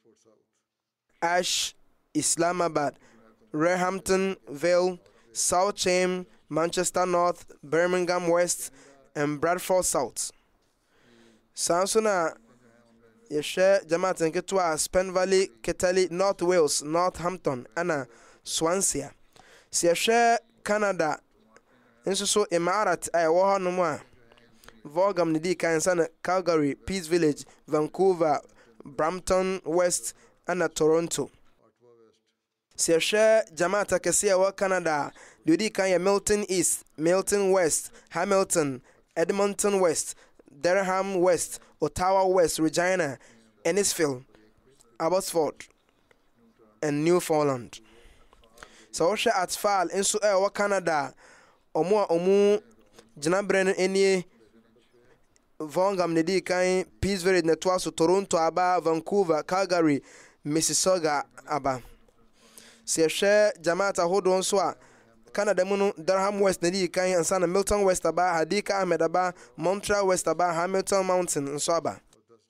Ash, Islamabad, Roehampton Vale, South Cham, Manchester North, Birmingham West and Bradford South. sanso na yɛhwɛ Jamaat nketewa Spen Valley, Kettle, North Wales, Northampton ana Swansea. sɛ yɛhwɛ Canada nso so Imarat a ɛwɔ hɔ nom a Vaughan ne di kan sana Calgary, Peace Village, Vancouver, Brampton West ana Toronto. sɛ yɛhwɛ Jamaat akɛseɛ ɛwɔ Canada deɛ di kan yɛ Milton East, Milton West, Hamilton, Edmonton West, Durham West, Ottawa West, Regina, Ennisfield, Abbotsford and Newfoundland. So wohwɛ Atfal nso ɛwɔ Canada ɔmo a ɔmo gyinaberɛ no ɛnie Vaughan ne di kan, Peace Village ne toa so, Toronto aba, Vancouver, Calgary, Mississauga aba. sɛ yɛhwɛ Jamaat ahodoɔ nso a Canada mu no Durham West ne di kan ansa na Milton West aba, Hadika Ahmed aba, Montreal West aba, Hamilton Mountain nso aba.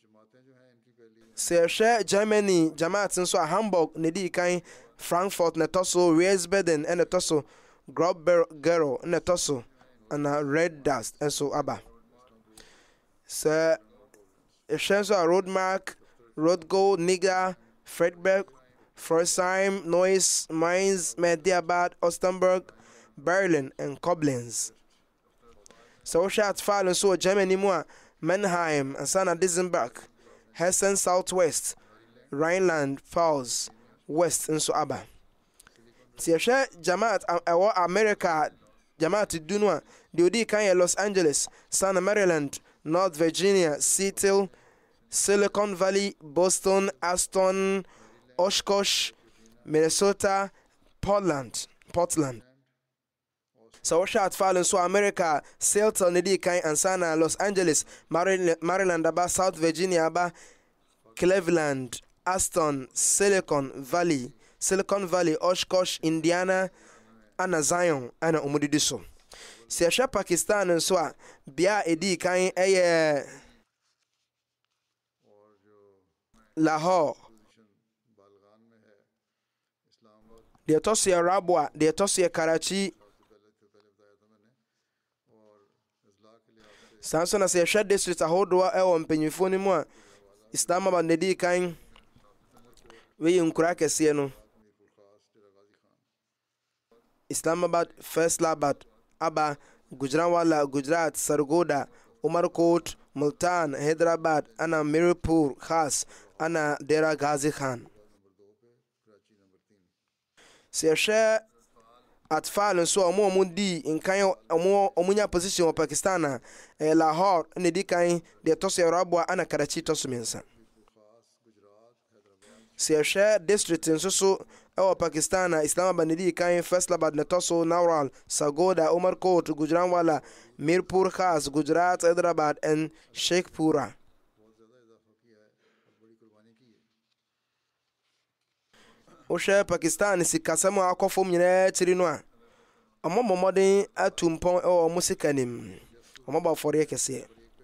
sɛ yɛhwɛ Germany Jamaat nso a Hamburg ne di kan, Frankfurt ne tɔ so, Wiesbaden ne tɔ so, Grobgero ne tɔ so ana Red Dust nso aba. sɛ yɛhwɛ nso a Roadmark, Rodgo, Niger, Fredberg, Freisheim, Neuss, Mainz, Mediabad, Ostenburg, Berlin and Koblenz. So wohwɛ Atfal nso wɔ Germany mu a Mannheim ansa na Dizenberg, Hessen Southwest, Rhineland Pfalz West nso aba. sɛ yɛhwɛ Jamaat ɛwɔ America Jamaat du no a deɛ odi kan yɛ Los Angeles, San Maryland, North Virginia, Seattle, Silicon Valley, Boston, Aston, Oshkosh, Minnesota, Portland, Portland. So wohwɛ Atfal nso America, Seattle ne di kan ansa na Los Angeles, Maryland aba, South Virginia aba, Cleveland, Aston, Silicon Valley, Silicon Valley, Oshkosh, Indiana ana Zion ana omudidi so. sɛ yɛhwɛ Pakistan nso a bia edi kan ɛyɛ Lahore, deɛ ɛtɔ so yɛ Rabwa, deɛ ɛtɔ so yɛ Karachi. saa nso na sɛ yɛhwɛ district ahodoɔ ɛwɔ mpanyinfoɔ no mu a Islamabad ne di kan weyɛ nkura kɛseɛ no Islamabad, Faisalabad aba, Gujranwala, Gujarat, Sargodha, Umarkot, Multan, Hyderabad ana Mirpur Khas ana Dera Ghazi Khan. sɛ yɛhwɛ Atfal nso a ɔmo ɔmo di nkan ɔmo ɔmo nya position wɔ Pakistan a ɛyɛ Lahore ne di kan deɛ ɛtɔ so yɛ Rabwa ana Karachi tɔ so mmiɛnsa. sɛ yɛhwɛ district nso so ɛwɔ Pakistan na Islamabad ne di kan, Faisalabad ne tɔ so, Naural, Sargodha, Umarkot, Gujranwala, Mirpur Khas, Gujarat, Hyderabad and Sheikhpura. Wohwɛ Pakistan sikasɛm a akɔfom nyinaa kyiri no a ɔmo mmɔden atu mpɔn ɛwɔ ɔmo sika nim, ɔmo bɔ afɔre kɛseɛ.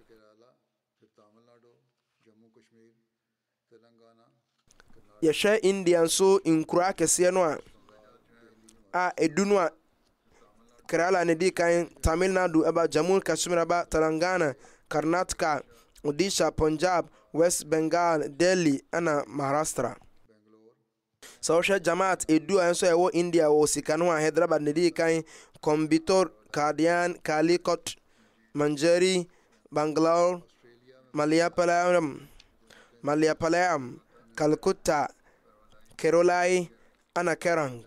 Yɛhwɛ India nso nkura kɛseɛ no a a edu no a Kerala ne di kan, Tamil Nadu ɛba, Jammu Kashmir ɛba, Telangana, Karnataka, Odisha, Punjab, West Bengal, Delhi ɛna Maharashtra. So wohwɛ Jamaat edu a nso ɛwɔ India wɔ sika no a Hyderabad ne di kan, Coimbatore, Kadian, Calicut, Manjeri, Bangalore, Malayapalayam, Malayapalayam, Calcutta, Kerolai, ana Kerang.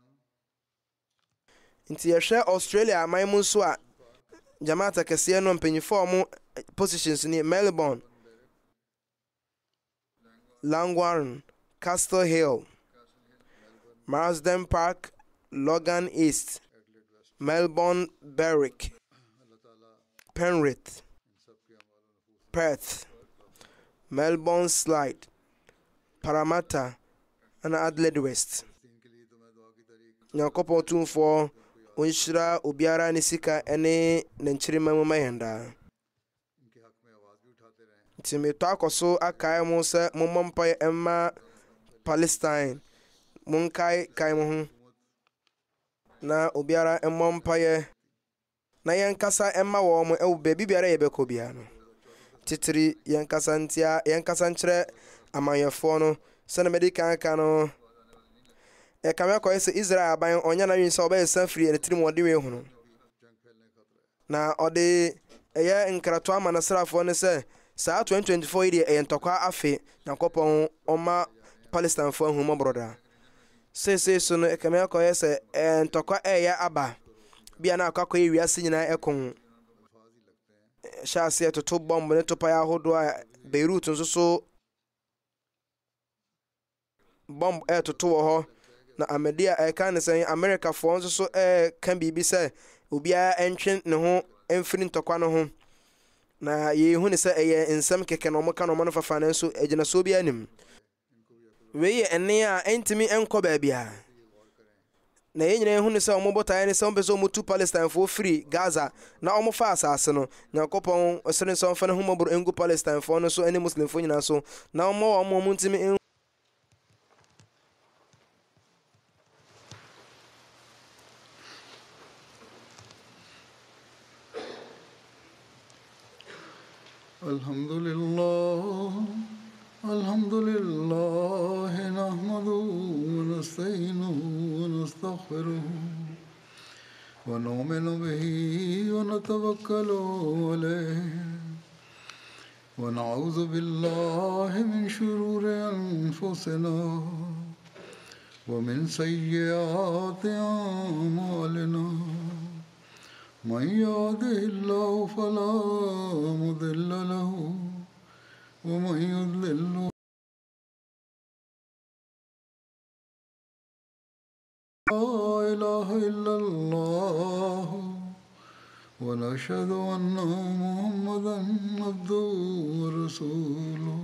Nti yɛhwɛ Australia aman mu nso a Jamaat kɛseɛ no mpanyinfoɔ mo positions ni Melbourne, Langwarrin, Castle Hill, Marsden Park, Logan East, Melbourne Berwick, Penrith, Perth, Melbourne Slide, Parramatta and Adelaide West. Nyankopɔn tumfoɔ onhyira obiara ne sika ne ne nkyirima mu mayɛndaa. Nti metɔ akɔ so akae mo sɛ mommɔ mpaeɛ ɛmma Palestine, monkae kae mo ho na obiara ɛmmɔ mpaeɛ na yɛnkasa ɛmma wɔ mo ɛwɔ baabi biara yɛbɛkɔ biara no. Titiri yɛnkasa ntia yɛnkasa nkyerɛ amanyɛfoɔ no sɛne mede kan ka no ɛkame akɔyɛ sɛ Israel aban ɔnya na wen sɛ ɔbɛyɛ sa firi ne tirim ɔde we ho no na ɔde ɛyɛ nkrato ama nasrafoɔ ne sɛ saa twenty twenty-four yi deɛ ɛyɛ ntɔkwa afe Nyankopɔn ɔma Palestinefoɔ ahu mmɔborɔda seesei so no ɛkame akɔyɛ sɛ ɛyɛ ntɔkwa ɛyɛ aba bia na akɔkɔyɛ wiase nyinaa ɛko hyɛ aseɛ toto bɔmb ne topaeɛ ahodoɔ a Beirut nso so bɔmb ɛtoto wɔ hɔ na Ahmadiyya ɛka ne sɛ Americafoɔ nso so ɛka biribi sɛ obiara ɛntwe ne ho ɛmfiri ntɔkwa no ho na yɛhu ne sɛ ɛyɛ nsɛm kɛkɛ na ɔmo ka na ɔmo no fafa no nso ɛgyina so bi anim. Wei yɛ ɛne a ɛntimi ɛnkɔ baabia na yɛn nyinaa hu ne sɛ ɔmo botaeɛ ne sɛ ɔmo pɛ sɛ ɔmo tu Palestinefoɔ firi Gaza na ɔmo fa asase no. Nyankopɔn ɔsere sɛ ɔmfa ne ho mmɔborɔ ɛngu Palestinefoɔ no so ɛne Muslimfoɔ nyinaa so na ɔmo wɔ ɔmo ɔmo ntimi. Alhamdulillah, Alhamdulillah, nahmaduhu wa nasta'inuhu wa nastaghfiruhu wa nu'minu bihi wa natawakkalu alayhi wa na'udhu billahi min shururi anfusina wa min sayyiati a'malina. من يهده الله فلا مضل له ومن يضلل لا إله إلا الله ونشهد أن محمدا عبده ورسوله.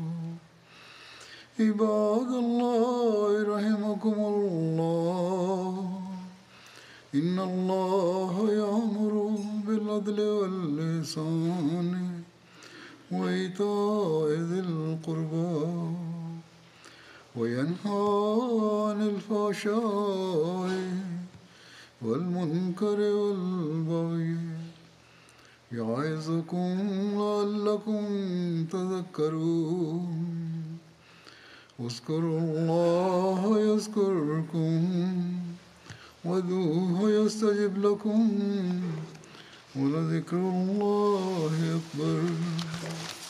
عباد الله رحمكم الله إن الله يأمر بالعدل والإحسان وإيتاء ذي القربى وينهى عن الفحشاء والمنكر والبغي يعظكم لعلكم تذكرون. اذكروا الله يذكركم وادعوه يستجب لكم ولذكر الله أكبر.